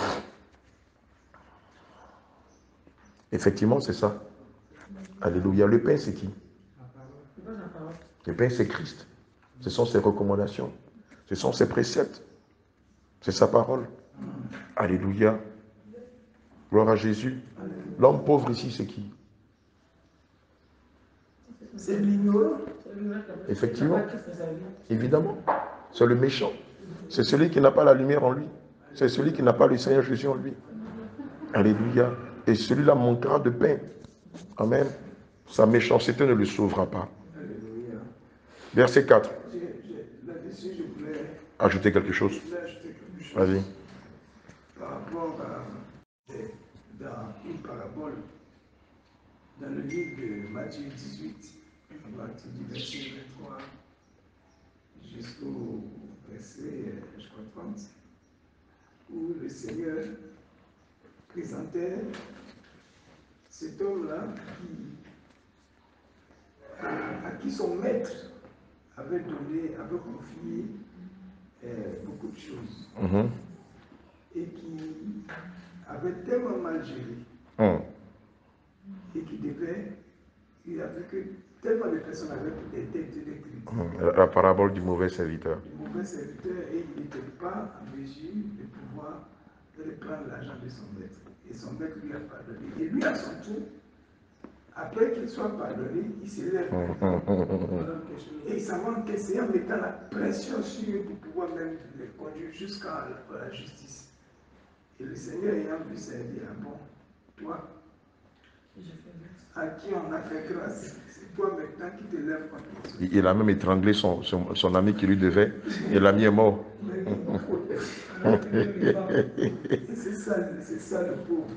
Effectivement, c'est ça. Alléluia. Le pain, c'est qui? Le pain, c'est Christ. Ce sont ses recommandations. Ce sont ses préceptes. C'est sa parole. Alléluia. Gloire à Jésus. L'homme pauvre ici, c'est qui? c'est l'ignorant. Effectivement. Évidemment. C'est le méchant. C'est celui qui n'a pas la lumière en lui. C'est celui qui n'a pas le Seigneur Jésus en lui. Alléluia. Et celui-là manquera de pain. Amen. Sa méchanceté ne le sauvera pas. Verset 4. Là-dessus, je voulais ajouter quelque chose. Vas-y. Par rapport dans une parabole, dans le livre de Matthieu 18, à partir du verset 23 jusqu'au verset, je crois, 30, où le Seigneur présentait cet homme-là à qui son maître avait confié beaucoup de choses. Et qui avait tellement mal géré. Et qui il a vu que tellement de personnes avaient des dettes électriques. La parabole du mauvais serviteur. Du mauvais serviteur, et il n'était pas en mesure de pouvoir reprendre l'argent de son maître. Et son maître lui a pardonné. Et lui, à son tour, après qu'il soit pardonné, il se lève. Et il s'en va encaisser en mettant la pression sur eux pour pouvoir même les conduire jusqu'à la justice. Et le Seigneur ayant vu ça, il dit, ah bon, toi, à qui on a fait grâce, c'est toi maintenant qui te lèves contre toi. Il a même étranglé son ami qui lui devait, et l'ami est mort. C'est ça le pauvre.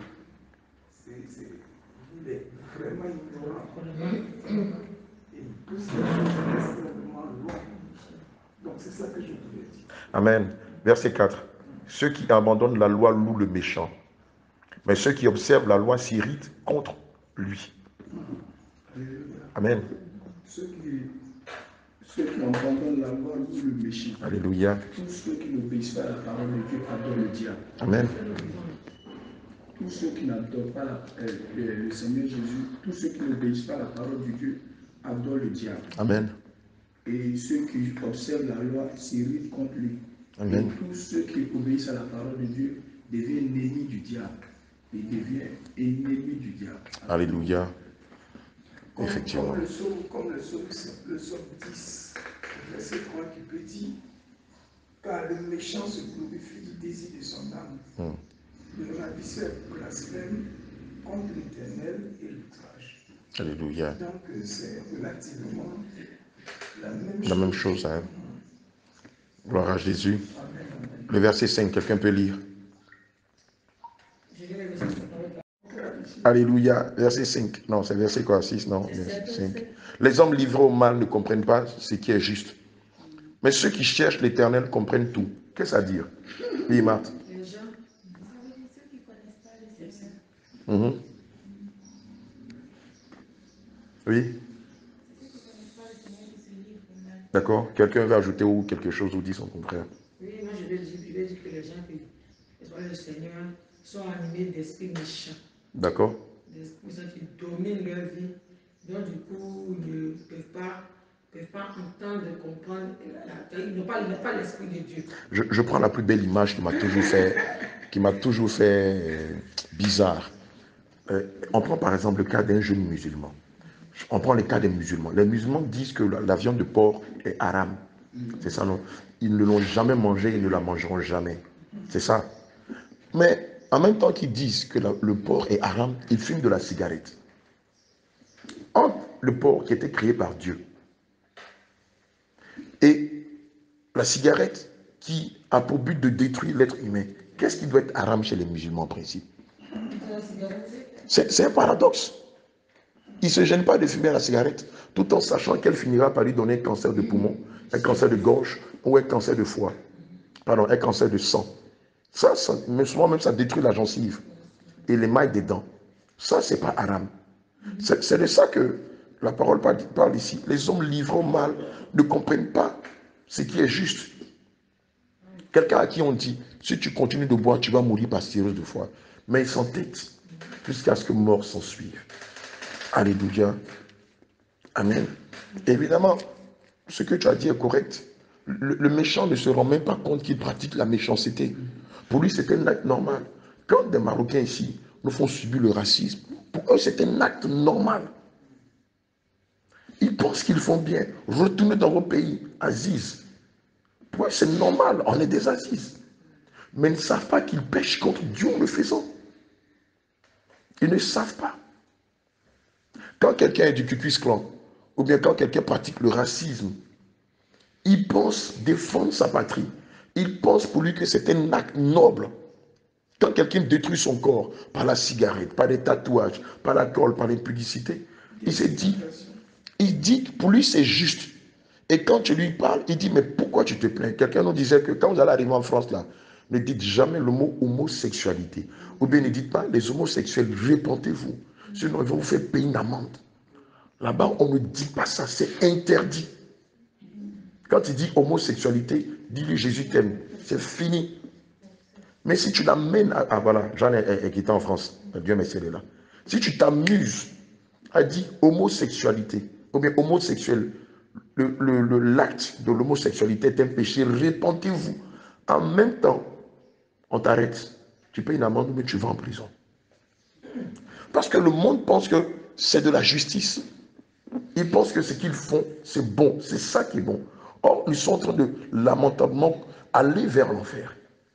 Il est vraiment ignorant. Et il pousse les choses extrêmement loin. Donc c'est ça que je voulais dire. Amen. Verset 4. Ceux qui abandonnent la loi louent le méchant, mais ceux qui observent la loi s'irritent contre lui. Amen. Ceux qui abandonnent la loi louent le méchant. Alléluia. Tous ceux qui n'obéissent pas à la parole de Dieu adorent le diable. Amen. Tous ceux qui n'adorent pas le Seigneur Jésus, tous ceux qui n'obéissent pas à la parole de Dieu adorent le diable. Amen. Et ceux qui observent la loi s'irritent contre lui. Amen. Et tous ceux qui obéissent à la parole de Dieu deviennent ennemis du diable. il devient ennemi du diable. Alléluia. Comme, Effectivement. comme le psaume 10, verset 3 qui peut dire, car le méchant se glorifie du désir de son âme. Le ravisseur blasphème contre l'Éternel et l'outrage. Alléluia. Donc c'est relativement La même chose. Hein. Gloire à Jésus. Le verset 5, quelqu'un peut lire. Alléluia. Verset 5. Non, c'est verset quoi? 6, non, 5. Les hommes livrés au mal ne comprennent pas ce qui est juste. Mais ceux qui cherchent l'Éternel comprennent tout. Qu'est-ce à dire? Oui, Marthe. Les gens, ceux qui ne connaissent pas le Seigneur. Oui. Ceux qui ne connaissent pas le Seigneur qui se livrent au mal. D'accord. Quelqu'un veut ajouter ou quelque chose ou dit son contraire. Oui, moi je vais dire que les gens qui voient le Seigneur sont animés d'esprits méchants. D'accord. D'esprits qui dominent leur vie. Donc du coup, ils ne peuvent pas entendre, comprendre. Ils n'ont pas l'esprit de Dieu. Je prends la plus belle image qui m'a toujours fait bizarre. On prend par exemple le cas d'un jeune musulman. On prend le cas des musulmans. Les musulmans disent que la viande de porc est haram. C'est ça, non? Ils ne l'ont jamais mangée, ils ne la mangeront jamais. C'est ça. Mais en même temps qu'ils disent que le porc est haram, ils fument de la cigarette. Entre le porc qui était créé par Dieu et la cigarette qui a pour but de détruire l'être humain, qu'est-ce qui doit être haram chez les musulmans en principe? C'est un paradoxe. Il ne se gêne pas de fumer la cigarette, tout en sachant qu'elle finira par lui donner un cancer de poumon, un cancer de gorge ou un cancer de foie. Pardon, un cancer de sang. Ça mais souvent même, ça détruit la gencive et les mailles des dents. Ça, c'est pas haram. C'est de ça que la parole parle ici. Les hommes livrés au mal ne comprennent pas ce qui est juste. Quelqu'un à qui on dit, si tu continues de boire, tu vas mourir par cirrhose de foie. Mais ils s'entêtent jusqu'à ce que mort s'en suive. Alléluia. Amen. Évidemment, ce que tu as dit est correct. Le méchant ne se rend même pas compte qu'il pratique la méchanceté. Pour lui, c'est un acte normal. Quand des Marocains ici nous font subir le racisme, pour eux, c'est un acte normal. Ils pensent qu'ils font bien. Retournez dans vos pays, Aziz. Pour eux, c'est normal, on est des Aziz. Mais ils ne savent pas qu'ils pêchent contre Dieu en le faisant. Ils ne savent pas. Quand quelqu'un est du Ku-Klux Klan, ou bien quand quelqu'un pratique le racisme, il pense défendre sa patrie. Il pense pour lui que c'est un acte noble. Quand quelqu'un détruit son corps par la cigarette, par les tatouages, par la colle, par l'impudicité, il se dit, pour lui c'est juste. Et quand tu lui parles, il dit, mais pourquoi tu te plains? Quelqu'un nous disait que quand vous allez arriver en France, là, ne dites jamais le mot homosexualité. Ou bien ne dites pas les homosexuels, répentez-vous. Sinon, ils vont vous faire payer une amende. Là-bas, on ne dit pas ça, c'est interdit. Quand il dit homosexualité, dis-lui Jésus t'aime. C'est fini. Mais si tu l'amènes à... Ah voilà, Jeanne est quitté en France. Dieu merci, elle est là. Si tu t'amuses à dire homosexualité, ou bien homosexuel, l'acte de l'homosexualité est un péché, répentez-vous. En même temps, on t'arrête. Tu payes une amende, mais tu vas en prison. Parce que le monde pense que c'est de la justice. Ils pensent que ce qu'ils font, c'est bon. C'est ça qui est bon. Or, ils sont en train de lamentablement aller vers l'enfer.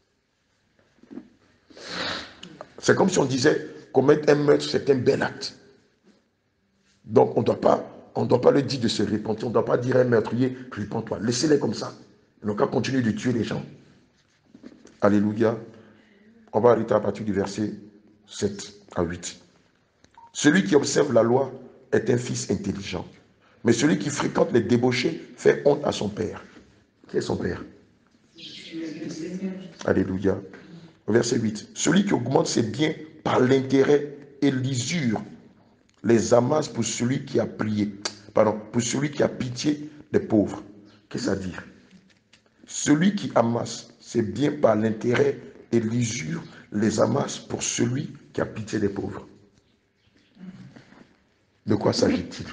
C'est comme si on disait commettre un meurtre, c'est un bel acte. Donc, on ne doit pas le dire de se repentir. On ne doit pas dire à un meurtrier, répands-toi. Laissez-les comme ça. Ils n'ont qu'à continuer de tuer les gens. Alléluia. On va arrêter à partir du verset 7 à 8. Celui qui observe la loi est un fils intelligent. Mais celui qui fréquente les débauchés fait honte à son père. Qui est son père? Alléluia. Verset 8. Celui qui augmente ses biens par l'intérêt et l'usure les amasse pour celui qui a plié. Pardon, pour celui qui a pitié des pauvres. Qu'est-ce à dire? Celui qui amasse ses biens par l'intérêt et l'usure les amasse pour celui qui a pitié des pauvres. De quoi s'agit-il?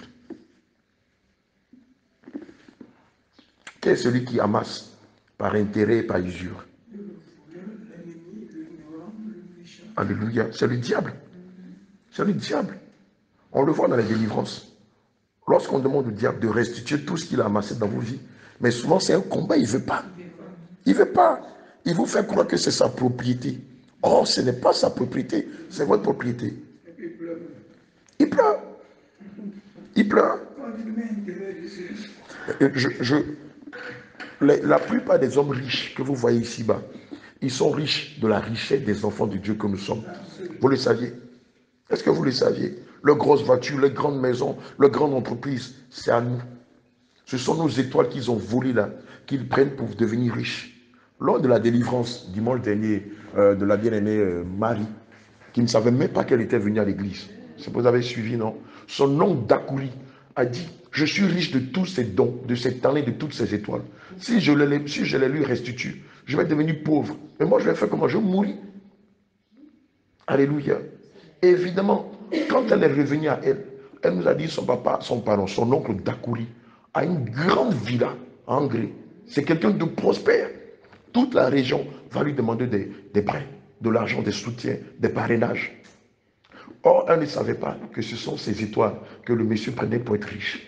Quel est celui qui amasse par intérêt et par usure? Alléluia. C'est le diable. C'est le diable. On le voit dans la délivrance. Lorsqu'on demande au diable de restituer tout ce qu'il a amassé dans vos vies, mais souvent c'est un combat, il ne veut pas. Il ne veut pas. Il vous fait croire que c'est sa propriété. Or, ce n'est pas sa propriété, c'est votre propriété. Il pleure. Il pleure. La plupart des hommes riches que vous voyez ici-bas, ils sont riches de la richesse des enfants de Dieu que nous sommes. Vous le saviez? Est-ce que vous le saviez? Leurs grosses voitures, les grandes maisons, leurs grandes entreprises, c'est à nous. Ce sont nos étoiles qu'ils ont volées là, qu'ils prennent pour devenir riches. Lors de la délivrance, dimanche dernier, de la bien-aimée Marie, qui ne savait même pas qu'elle était venue à l'église. C'est que vous avez suivi, non? Son oncle Dakouri a dit, je suis riche de tous ces dons, de ces talents, de toutes ces étoiles. Si je les lui restitue, je vais devenir pauvre. Mais moi, je vais faire comment? Je vais mourir. Alléluia. Et évidemment, quand elle est revenue à elle, elle nous a dit son oncle Dakouri a une grande villa en Hongrie. C'est quelqu'un de prospère. Toute la région va lui demander des prêts, de l'argent, des soutiens, des parrainages. Or, elle ne savait pas que ce sont ces étoiles que le monsieur prenait pour être riche.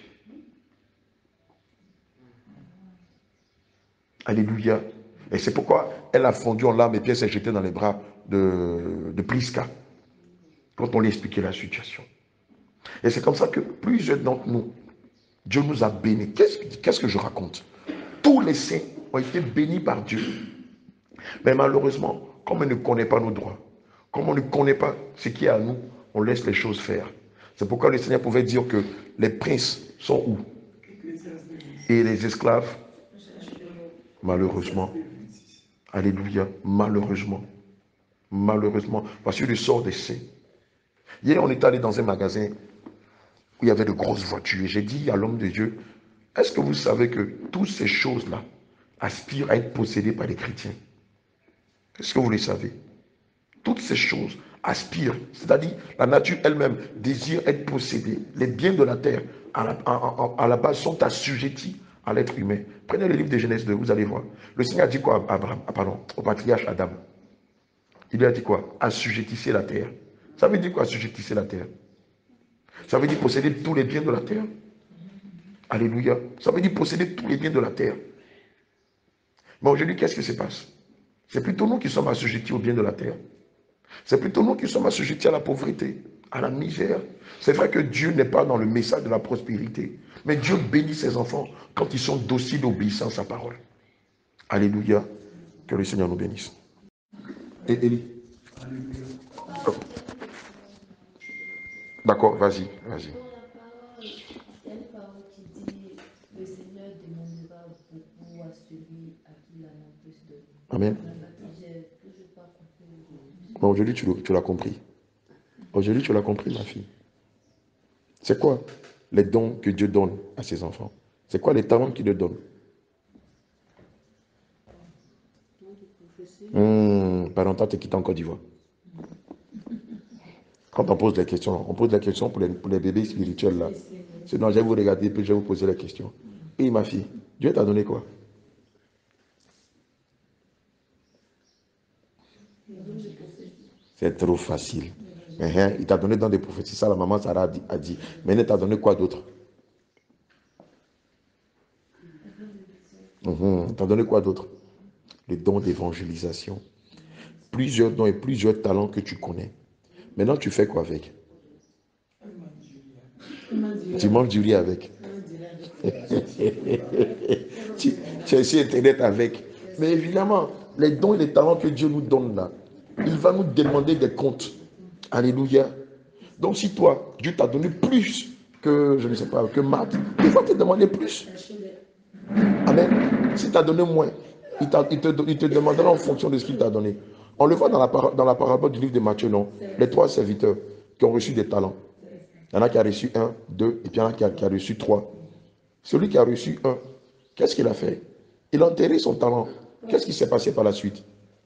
Alléluia. Et c'est pourquoi elle a fondu en larmes et puis elle s'est jetée dans les bras de Priska. Quand on lui expliquait la situation. Et c'est comme ça que plusieurs d'entre nous, Dieu nous a bénis. Qu'est-ce que je raconte? Tous les saints ont été bénis par Dieu. Mais malheureusement, comme on ne connaît pas nos droits, comme on ne connaît pas ce qui est à nous, on laisse les choses faire. C'est pourquoi le Seigneur pouvait dire que les princes sont où? Et les esclaves? Malheureusement. Alléluia. Malheureusement. Malheureusement. Voici le sort des saints. Hier, on est allé dans un magasin où il y avait de grosses voitures. J'ai dit à l'homme de Dieu, est-ce que vous savez que toutes ces choses-là aspirent à être possédées par les chrétiens? Est-ce que vous le savez? Toutes ces choses aspirent, c'est-à-dire la nature elle-même désire être possédée. Les biens de la terre, à la base, sont assujettis à l'être humain. Prenez le livre de Genèse 2, vous allez voir. Le Seigneur a dit quoi au patriarche Adam? Il lui a dit quoi? Assujettissez la terre. Ça veut dire quoi, assujettissez la terre? Ça veut dire posséder tous les biens de la terre. Alléluia. Ça veut dire posséder tous les biens de la terre. Mais aujourd'hui, qu'est-ce qui se passe? C'est plutôt nous qui sommes assujettis aux biens de la terre. C'est plutôt nous qui sommes assujettis à la pauvreté, à la misère. C'est vrai que Dieu n'est pas dans le message de la prospérité. Mais Dieu bénit ses enfants quand ils sont dociles et obéissants à sa parole. Alléluia. Que le Seigneur nous bénisse. Et Élie. Oh. D'accord, vas-y. Il y a une parole qui dit le Seigneur demandera beaucoup à celui à qui la main peut se donner. Amen. J'ai toujours pas compris. Bon, aujourd'hui, tu l'as compris. Aujourd'hui, tu l'as compris, ma fille. C'est quoi les dons que Dieu donne à ses enfants? C'est quoi les talents qu'il leur donne? Pendant temps, tu es quitté en Côte d'Ivoire. Quand on pose des questions, on pose des questions pour les bébés spirituels là. Sinon, je vais vous regarder puis je vais vous poser la question. Et ma fille, Dieu t'a donné quoi? C'est trop facile. Il t'a donné dans des prophéties. Ça, la maman Sarah a dit. Mais il t'a donné quoi d'autre? Il t'a donné quoi d'autre? Les dons d'évangélisation. Plusieurs dons et plusieurs talents que tu connais. Maintenant, tu fais quoi avec? Tu manges du riz avec. tu es sur Internet avec. Mais évidemment, les dons et les talents que Dieu nous donne là, il va nous demander des comptes. Alléluia. Donc si toi, Dieu t'a donné plus que, je ne sais pas, que Marthe, il va te demander plus. Amen. Si tu as donné moins, il te demandera en fonction de ce qu'il t'a donné. On le voit dans la parabole du livre de Matthieu, non? Les 3 serviteurs qui ont reçu des talents. Il y en a qui a reçu 1, 2, et puis il y en a qui a reçu 3. Celui qui a reçu 1, qu'est-ce qu'il a fait? Il a enterré son talent. Qu'est-ce qui s'est passé par la suite?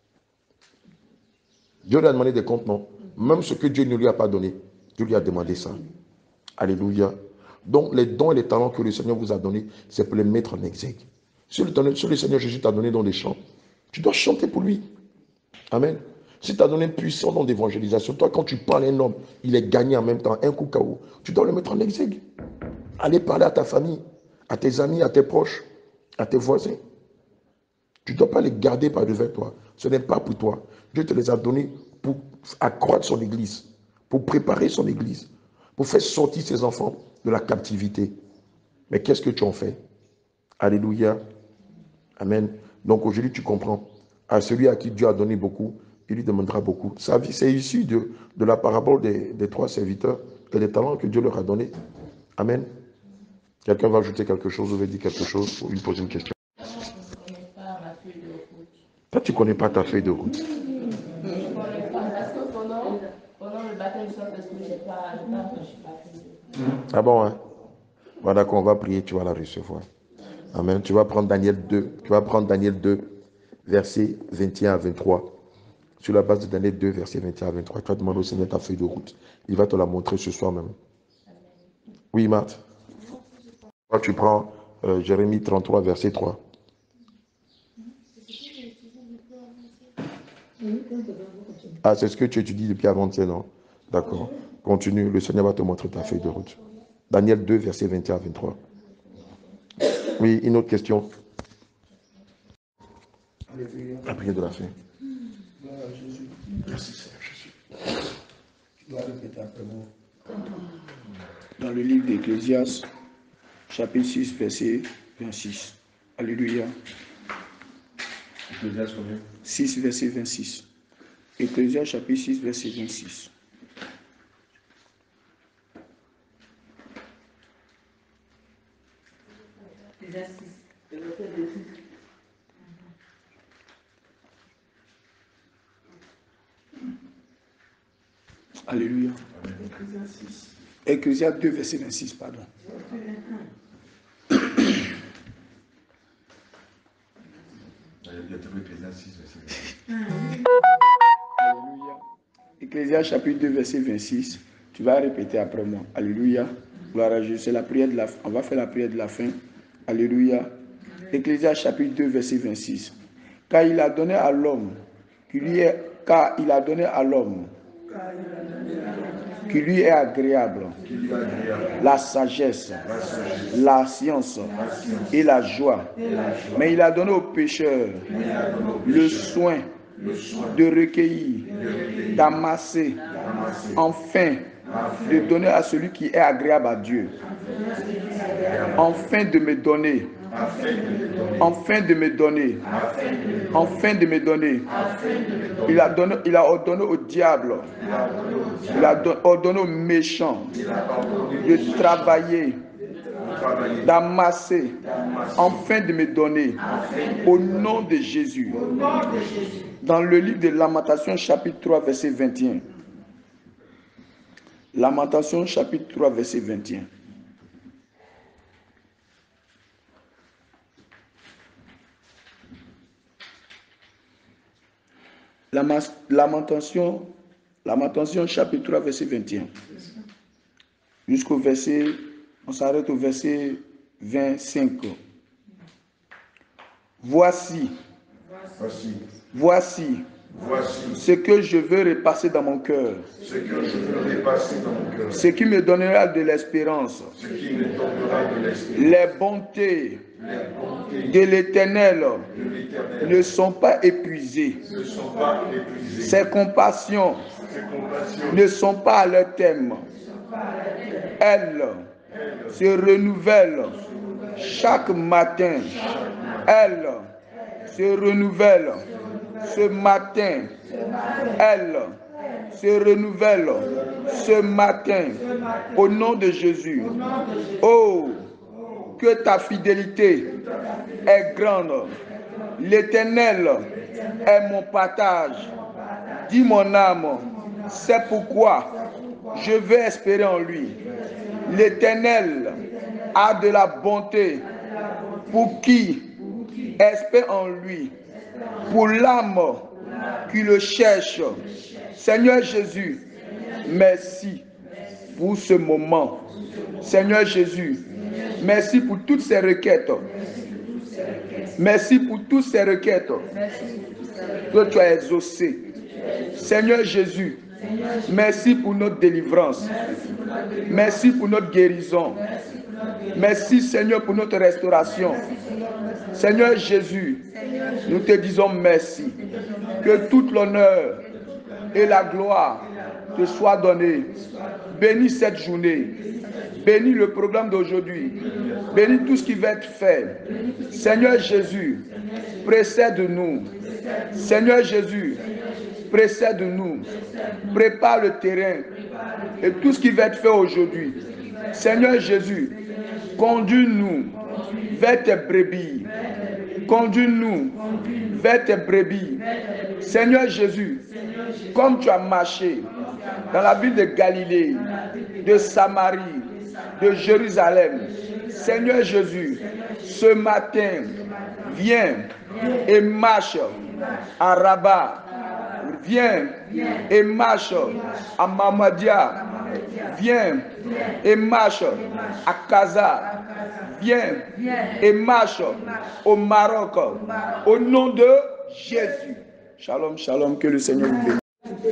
Dieu lui a demandé des comptes, non? Même ce que Dieu ne lui a pas donné, Dieu lui a demandé ça. Alléluia. Donc les dons et les talents que le Seigneur vous a donnés, c'est pour les mettre en exergue. Si le Seigneur Jésus t'a donné dans les chants, tu dois chanter pour lui. Amen. Si tu as donné un puissant nom d'évangélisation, toi, quand tu parles à un homme, il est gagné en même temps, un coup KO, tu dois le mettre en exergue. Aller parler à ta famille, à tes amis, à tes proches, à tes voisins. Tu ne dois pas les garder par devant toi. Ce n'est pas pour toi. Dieu te les a donnés pour accroître son église, pour préparer son église, pour faire sortir ses enfants de la captivité. Mais qu'est-ce que tu en fais? Alléluia. Amen. Donc aujourd'hui, tu comprends. À celui à qui Dieu a donné beaucoup, il lui demandera beaucoup. Sa vie, c'est issu de la parabole des 3 serviteurs et des talents que Dieu leur a donnés. Amen. Quelqu'un va ajouter quelque chose ou veut dire quelque chose ou lui poser une question. Toi, tu ne connais pas ta feuille de route. Je ne connais pas. Parce que pendant le baptême du Saint-Esprit, je n'ai pas fait. Ah bon, hein? Bon, d'accord, on va prier, tu vas la recevoir. Amen. Tu vas prendre Daniel 2. Tu vas prendre Daniel 2, versets 21 à 23. Sur la base de Daniel 2, versets 21 à 23. Tu vas demander au Seigneur ta feuille de route. Il va te la montrer ce soir même. Oui, Marthe. Toi, tu prends Jérémie 33, verset 3. Ah, c'est ce que tu étudies depuis avant-hier, non? D'accord. Continue. Le Seigneur va te montrer ta feuille de route. Daniel 2, verset 21 à 23. Oui, une autre question. La prière de la fin. Jésus. Merci Seigneur Jésus. Tu dois répéter après moi. Dans le livre d'Ecclésiaste, chapitre 6, verset 26. Alléluia. Ecclésiaste combien? 6, verset 26. Ecclésiaste, chapitre 6, verset 26. Alléluia. Ecclésiaste 2, verset 26, pardon. Alléluia. Ecclésiaste chapitre 2, verset 26. Tu vas répéter après moi. Alléluia. Gloire à Dieu. C'est la prière de la fin. On va faire la prière de la fin. Alléluia. Ecclésiaste chapitre 2, verset 26. Car il a donné à l'homme qui lui est agréable la sagesse, la science et la joie. Mais il a donné aux pécheurs le soin de recueillir, d'amasser, enfin de donner à celui qui est agréable à Dieu. Enfin de me donner. Enfin de me donner. Enfin de me donner. Il a ordonné au diable. Il a ordonné aux méchants de travailler, d'amasser, enfin de me donner, au nom de Jésus. Dans le livre de Lamentation, chapitre 3, verset 21. Lamentation, chapitre 3, verset 21. Lamentation, chapitre 3, verset 21. Jusqu'au verset, on s'arrête au verset 25. Voici ce que je veux repasser dans mon cœur. Ce qui me donnera de l'espérance. Les bontés de l'Éternel ne sont pas épuisées. Ses compassions ne sont pas à leur terme. Elles se renouvellent chaque matin. Elles se renouvellent ce matin. Elles se renouvellent ce matin. Au nom de Jésus. Oh, que ta fidélité est grande. L'Éternel est mon partage. Dis mon âme, c'est pourquoi je veux espérer en lui. L'Éternel a de la bonté pour qui espère en lui, pour l'âme qui le cherche. Seigneur Jésus, merci pour ce moment. Seigneur Jésus, merci pour toutes ces requêtes. Merci pour toutes ces requêtes que tu as exaucées. Seigneur Jésus, merci pour notre délivrance. Merci pour notre guérison. Merci Seigneur pour notre restauration. Seigneur Jésus, nous te disons merci. Que toute l'honneur et la gloire te soient donnés. Bénis cette journée. Bénis le programme d'aujourd'hui. Bénis tout ce qui va être fait. Seigneur Jésus, précède-nous. Seigneur Jésus, précède-nous. Prépare le terrain et tout ce qui va être fait aujourd'hui. Seigneur Jésus, conduis-nous vers tes brebis. Conduis-nous vers tes brebis. Seigneur Jésus, comme tu as marché dans la ville de Galilée, de Samarie, de Jérusalem, Seigneur Jésus, ce matin, viens et marche à Rabat. Viens et marche à Mamadia. Viens et marche à Casa. Viens et marche au Maroc. Au nom de Jésus. Shalom, shalom, que le Seigneur vous bénisse.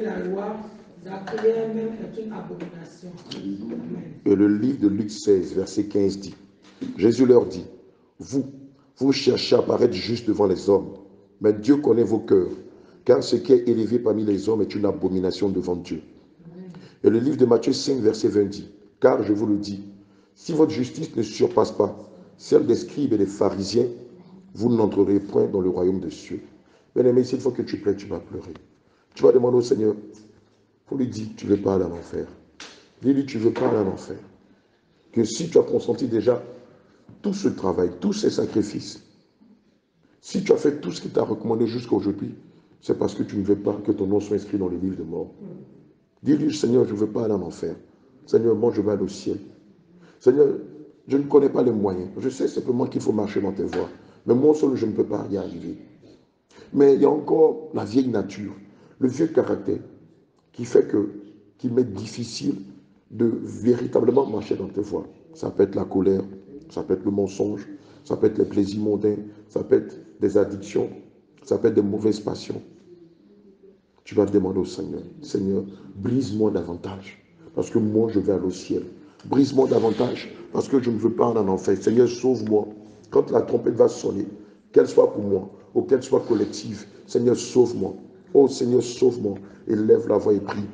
Et le livre de Luc 16, verset 15 dit, Jésus leur dit, vous cherchez à paraître juste devant les hommes, mais Dieu connaît vos cœurs, car ce qui est élevé parmi les hommes est une abomination devant Dieu. Et le livre de Matthieu 5, verset 20 dit, car je vous le dis, si votre justice ne surpasse pas celle des scribes et des pharisiens, vous n'entrerez point dans le royaume des cieux. Bien-aimé, cette fois que tu plais, tu vas pleurer. Tu vas demander au Seigneur, pour lui dire, tu ne veux pas aller en enfer. Dis-lui, tu ne veux pas aller en enfer. Que si tu as consenti déjà tout ce travail, tous ces sacrifices, si tu as fait tout ce qu'il t'a recommandé jusqu'à aujourd'hui, c'est parce que tu ne veux pas que ton nom soit inscrit dans le livre de mort. Dis-lui, Seigneur, je ne veux pas aller en enfer. Seigneur, moi, je vais aller au ciel. Seigneur, je ne connais pas les moyens. Je sais simplement qu'il faut marcher dans tes voies. Mais moi seul, je ne peux pas y arriver. Mais il y a encore la vieille nature, le vieux caractère, qui fait qu'il m'est difficile de véritablement marcher dans tes voies. Ça peut être la colère, ça peut être le mensonge, ça peut être les plaisirs mondains, ça peut être des addictions, ça peut être des mauvaises passions. Tu vas demander au Seigneur, Seigneur, brise-moi davantage, parce que moi je vais aller au ciel. Brise-moi davantage, parce que je ne veux pas en enfer. Seigneur, sauve-moi. Quand la trompette va sonner, qu'elle soit pour moi, ou qu'elle soit collective, Seigneur, sauve-moi. Oh Seigneur, sauve-moi. Et lève la voix et prie.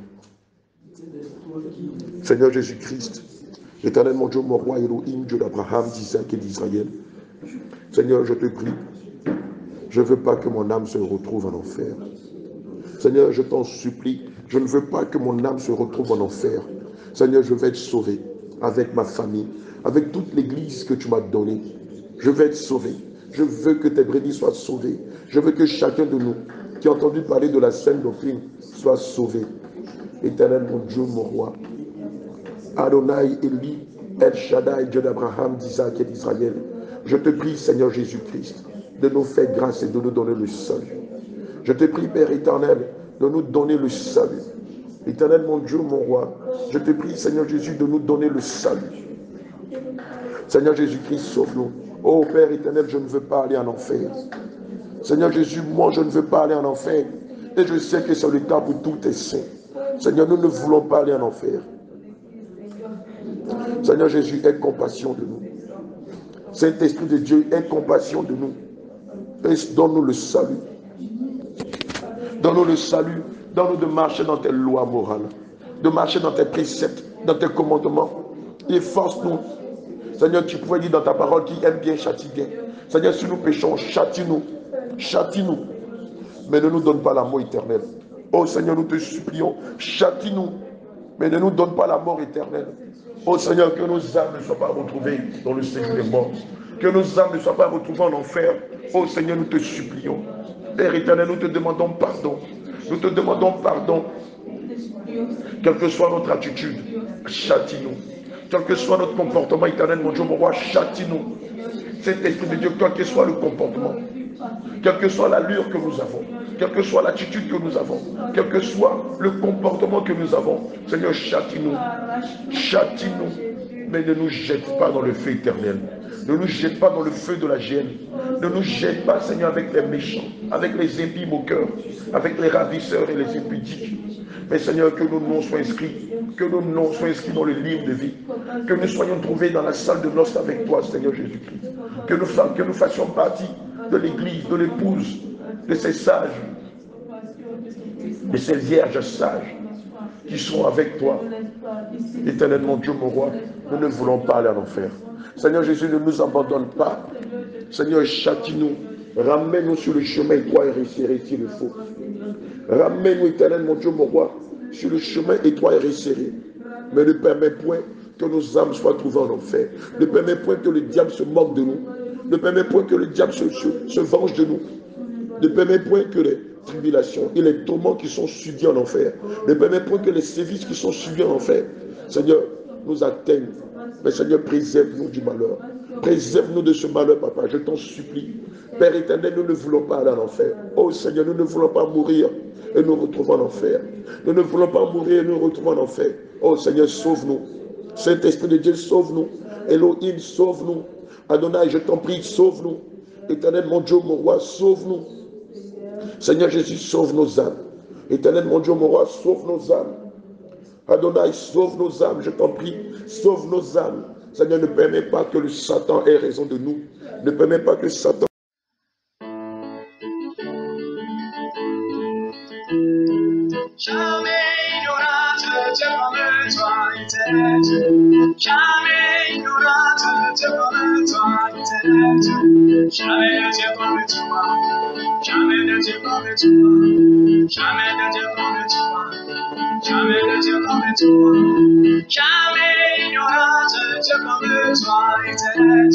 Seigneur Jésus-Christ, éternel mon Dieu, mon roi, Elohim, Dieu d'Abraham, d'Isaac et d'Israël. Seigneur, je te prie, je ne veux pas que mon âme se retrouve en enfer. Seigneur, je t'en supplie, je ne veux pas que mon âme se retrouve en enfer. Seigneur, je vais être sauvé avec ma famille, avec toute l'église que tu m'as donnée. Je vais être sauvé. Je veux que tes brebis soient sauvées. Je veux que chacun de nous qui a entendu parler de la sainte doctrine soit sauvé. Éternel mon Dieu, mon roi, Adonai, Eli, El Shaddai, Dieu d'Abraham, d'Isaac et d'Israël, je te prie, Seigneur Jésus-Christ, de nous faire grâce et de nous donner le salut. Je te prie, Père éternel, de nous donner le salut. Éternel mon Dieu, mon roi, je te prie, Seigneur Jésus, de nous donner le salut. Seigneur Jésus-Christ, sauve-nous. Oh Père éternel, je ne veux pas aller en enfer. Seigneur Jésus, moi je ne veux pas aller en enfer. Et je sais que c'est le cas pour tous tes saints. Seigneur, nous ne voulons pas aller en enfer. Seigneur Jésus, aie compassion de nous. Saint-Esprit de Dieu, aie compassion de nous. Et donne-nous le salut. Donne-nous le salut. Donne-nous de marcher dans tes lois morales. De marcher dans tes préceptes, dans tes commandements. Efforce-nous. Seigneur, tu pouvais dire dans ta parole qui aime bien, châtie bien. Seigneur, si nous péchons, châtie-nous. Châtie-nous. Mais ne nous donne pas la mort éternelle. Oh Seigneur, nous te supplions, châtie-nous. Mais ne nous donne pas la mort éternelle. Oh Seigneur, que nos âmes ne soient pas retrouvées dans le séjour des morts. Que nos âmes ne soient pas retrouvées en enfer. Oh Seigneur, nous te supplions. Père éternel, nous te demandons pardon. Nous te demandons pardon. Quelle que soit notre attitude, châtie-nous. Quel que soit notre comportement éternel, mon Dieu, mon roi, châtie-nous. Cet esprit de Dieu, quel que soit le comportement, quelle que soit l'allure que nous avons, quelle que soit l'attitude que nous avons, quel que soit le comportement que nous avons, Seigneur, châtie-nous. Châtie-nous, mais ne nous jette pas dans le feu éternel. Ne nous jette pas dans le feu de la gêne. Ne nous jette pas, Seigneur, avec les méchants, avec les impies moqueurs, avec les ravisseurs et les impudiques. Mais Seigneur, que nos noms soient inscrits, que nos noms soient inscrits dans le livre de vie, que nous soyons trouvés dans la salle de noces avec toi, Seigneur Jésus-Christ. Que nous fassions partie de l'église, de l'épouse, de ces sages, de ces vierges sages qui sont avec toi. Éternel mon Dieu, mon roi, nous ne voulons pas aller en enfer. Seigneur Jésus, ne nous abandonne pas. Seigneur, châtie-nous. Ramène-nous sur le chemin étroit et resserré s'il le faut. Ramène-nous, éternel mon Dieu, mon roi, sur le chemin étroit et resserré. Mais ne permets point que nos âmes soient trouvées en enfer. Ne permets point que le diable se moque de nous. Ne permets point que le diable se venge de nous. Ne permets point que les tribulations et les tourments qui sont subis en enfer, ne permets point que les sévices qui sont subis en enfer, Seigneur, nous atteignent. Mais Seigneur, préserve-nous du malheur. Préserve-nous de ce malheur, papa, je t'en supplie. Père éternel, nous ne voulons pas aller en enfer. Oh Seigneur, nous ne voulons pas mourir et nous retrouvons en enfer. Nous ne voulons pas mourir et nous retrouvons en enfer. Oh Seigneur, sauve-nous. Saint-Esprit de Dieu, sauve-nous. Elohim, sauve-nous. Adonai, je t'en prie, sauve-nous. Éternel, mon Dieu, mon roi, sauve-nous. Seigneur Jésus, sauve nos âmes. Éternel, mon Dieu, mon roi, sauve nos âmes. Adonai, sauve nos âmes, je t'en prie, sauve nos âmes. Seigneur, ne permets pas que le Satan ait raison de nous. Ne permets pas que Satan... Jamais il n'y aura de Dieu comme toi, éternel. Jamais il n'y aura de Dieu comme toi, éternel. Jamais de Dieu comme toi. Jamais de Dieu comme toi. Jamais de Dieu comme toi. Jamais de Dieu comme toi. Jamais il n'y aura de Dieu comme toi, éternel.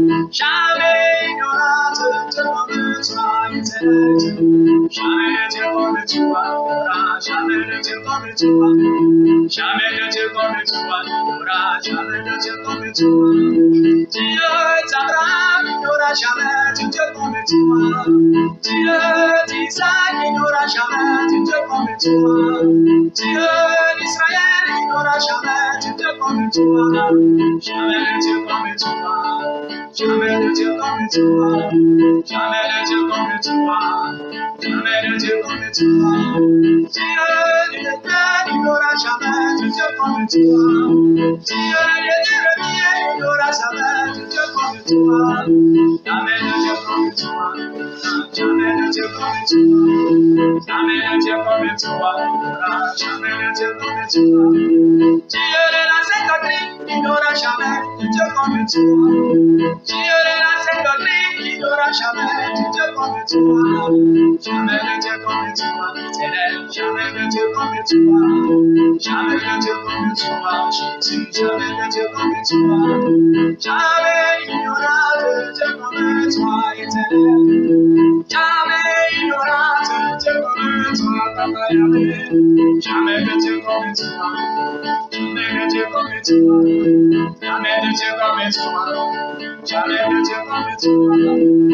Jamais il n'y aura de Dieu comme toi, éternel. Jamais de Dieu comme toi. Jamais de Dieu comme toi. Jamais de Dieu comme toi. Jamais de Dieu comme toi. Dieu d'Abraham, il n'y aura jamais de Dieu comme toi. Dieu d'Isaac, il n'y aura jamais de Dieu comme toi. Dieu d'Israël, il n'y aura jamais de Dieu comme toi. Jamais de Dieu comme toi. Jamais de Dieu comme toi. Jamais de Dieu comme toi. Jamais de Dieu comme toi. Dieu du l'éternel, il n'y aura jamais de Dieu comme toi. Dieu de il n'y aura jamais de Dieu comme toi. Jamais de Dieu comme toi. Jamais de Dieu comme toi. Jamais de Dieu comme toi. Jamais de Dieu comme toi. Dieu de la Sainte-Doctrine, il n'y aura jamais de Dieu comme toi. Dieu de la Sainte-Doctrine, il n'y aura jamais de Dieu comme toi. Jamais de Dieu comme toi. Jamais de Dieu comme toi. Jamais de Dieu comme toi. Jésus, jamais de Dieu comme toi. Jamais il n'y aura de Dieu comme toi, éternel. Jamais il n'y aura de Dieu comme toi, Papa Yahweh. Jamais de Dieu comme toi. Jamais de Dieu comme toi. Jamais de Dieu comme toi. Jamais de Dieu comme toi.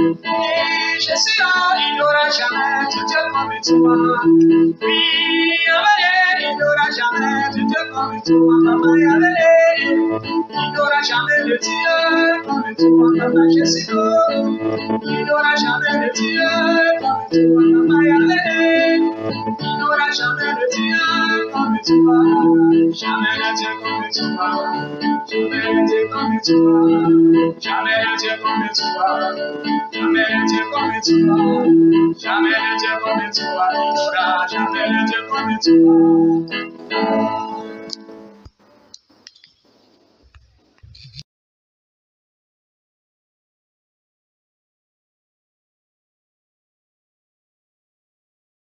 Oui, Jésus, il n'y aura jamais de Dieu comme toi. Oui, Yahweh, il n'y aura jamais de Dieu comme toi, Papa Yahweh. Il n'y aura jamais de Dieu comme toi, Papa Jésus. Il n'y aura jamais de Dieu comme toi, Papa Yahweh. Il n'y aura jamais de Dieu comme toi. Jamais de Dieu comme toi. Jamais de Dieu comme toi. Jamais de Dieu comme toi. Jamais de Dieu comme toi. Jamais de Dieu comme toi. Il n'y aura jamais de Dieu comme toi.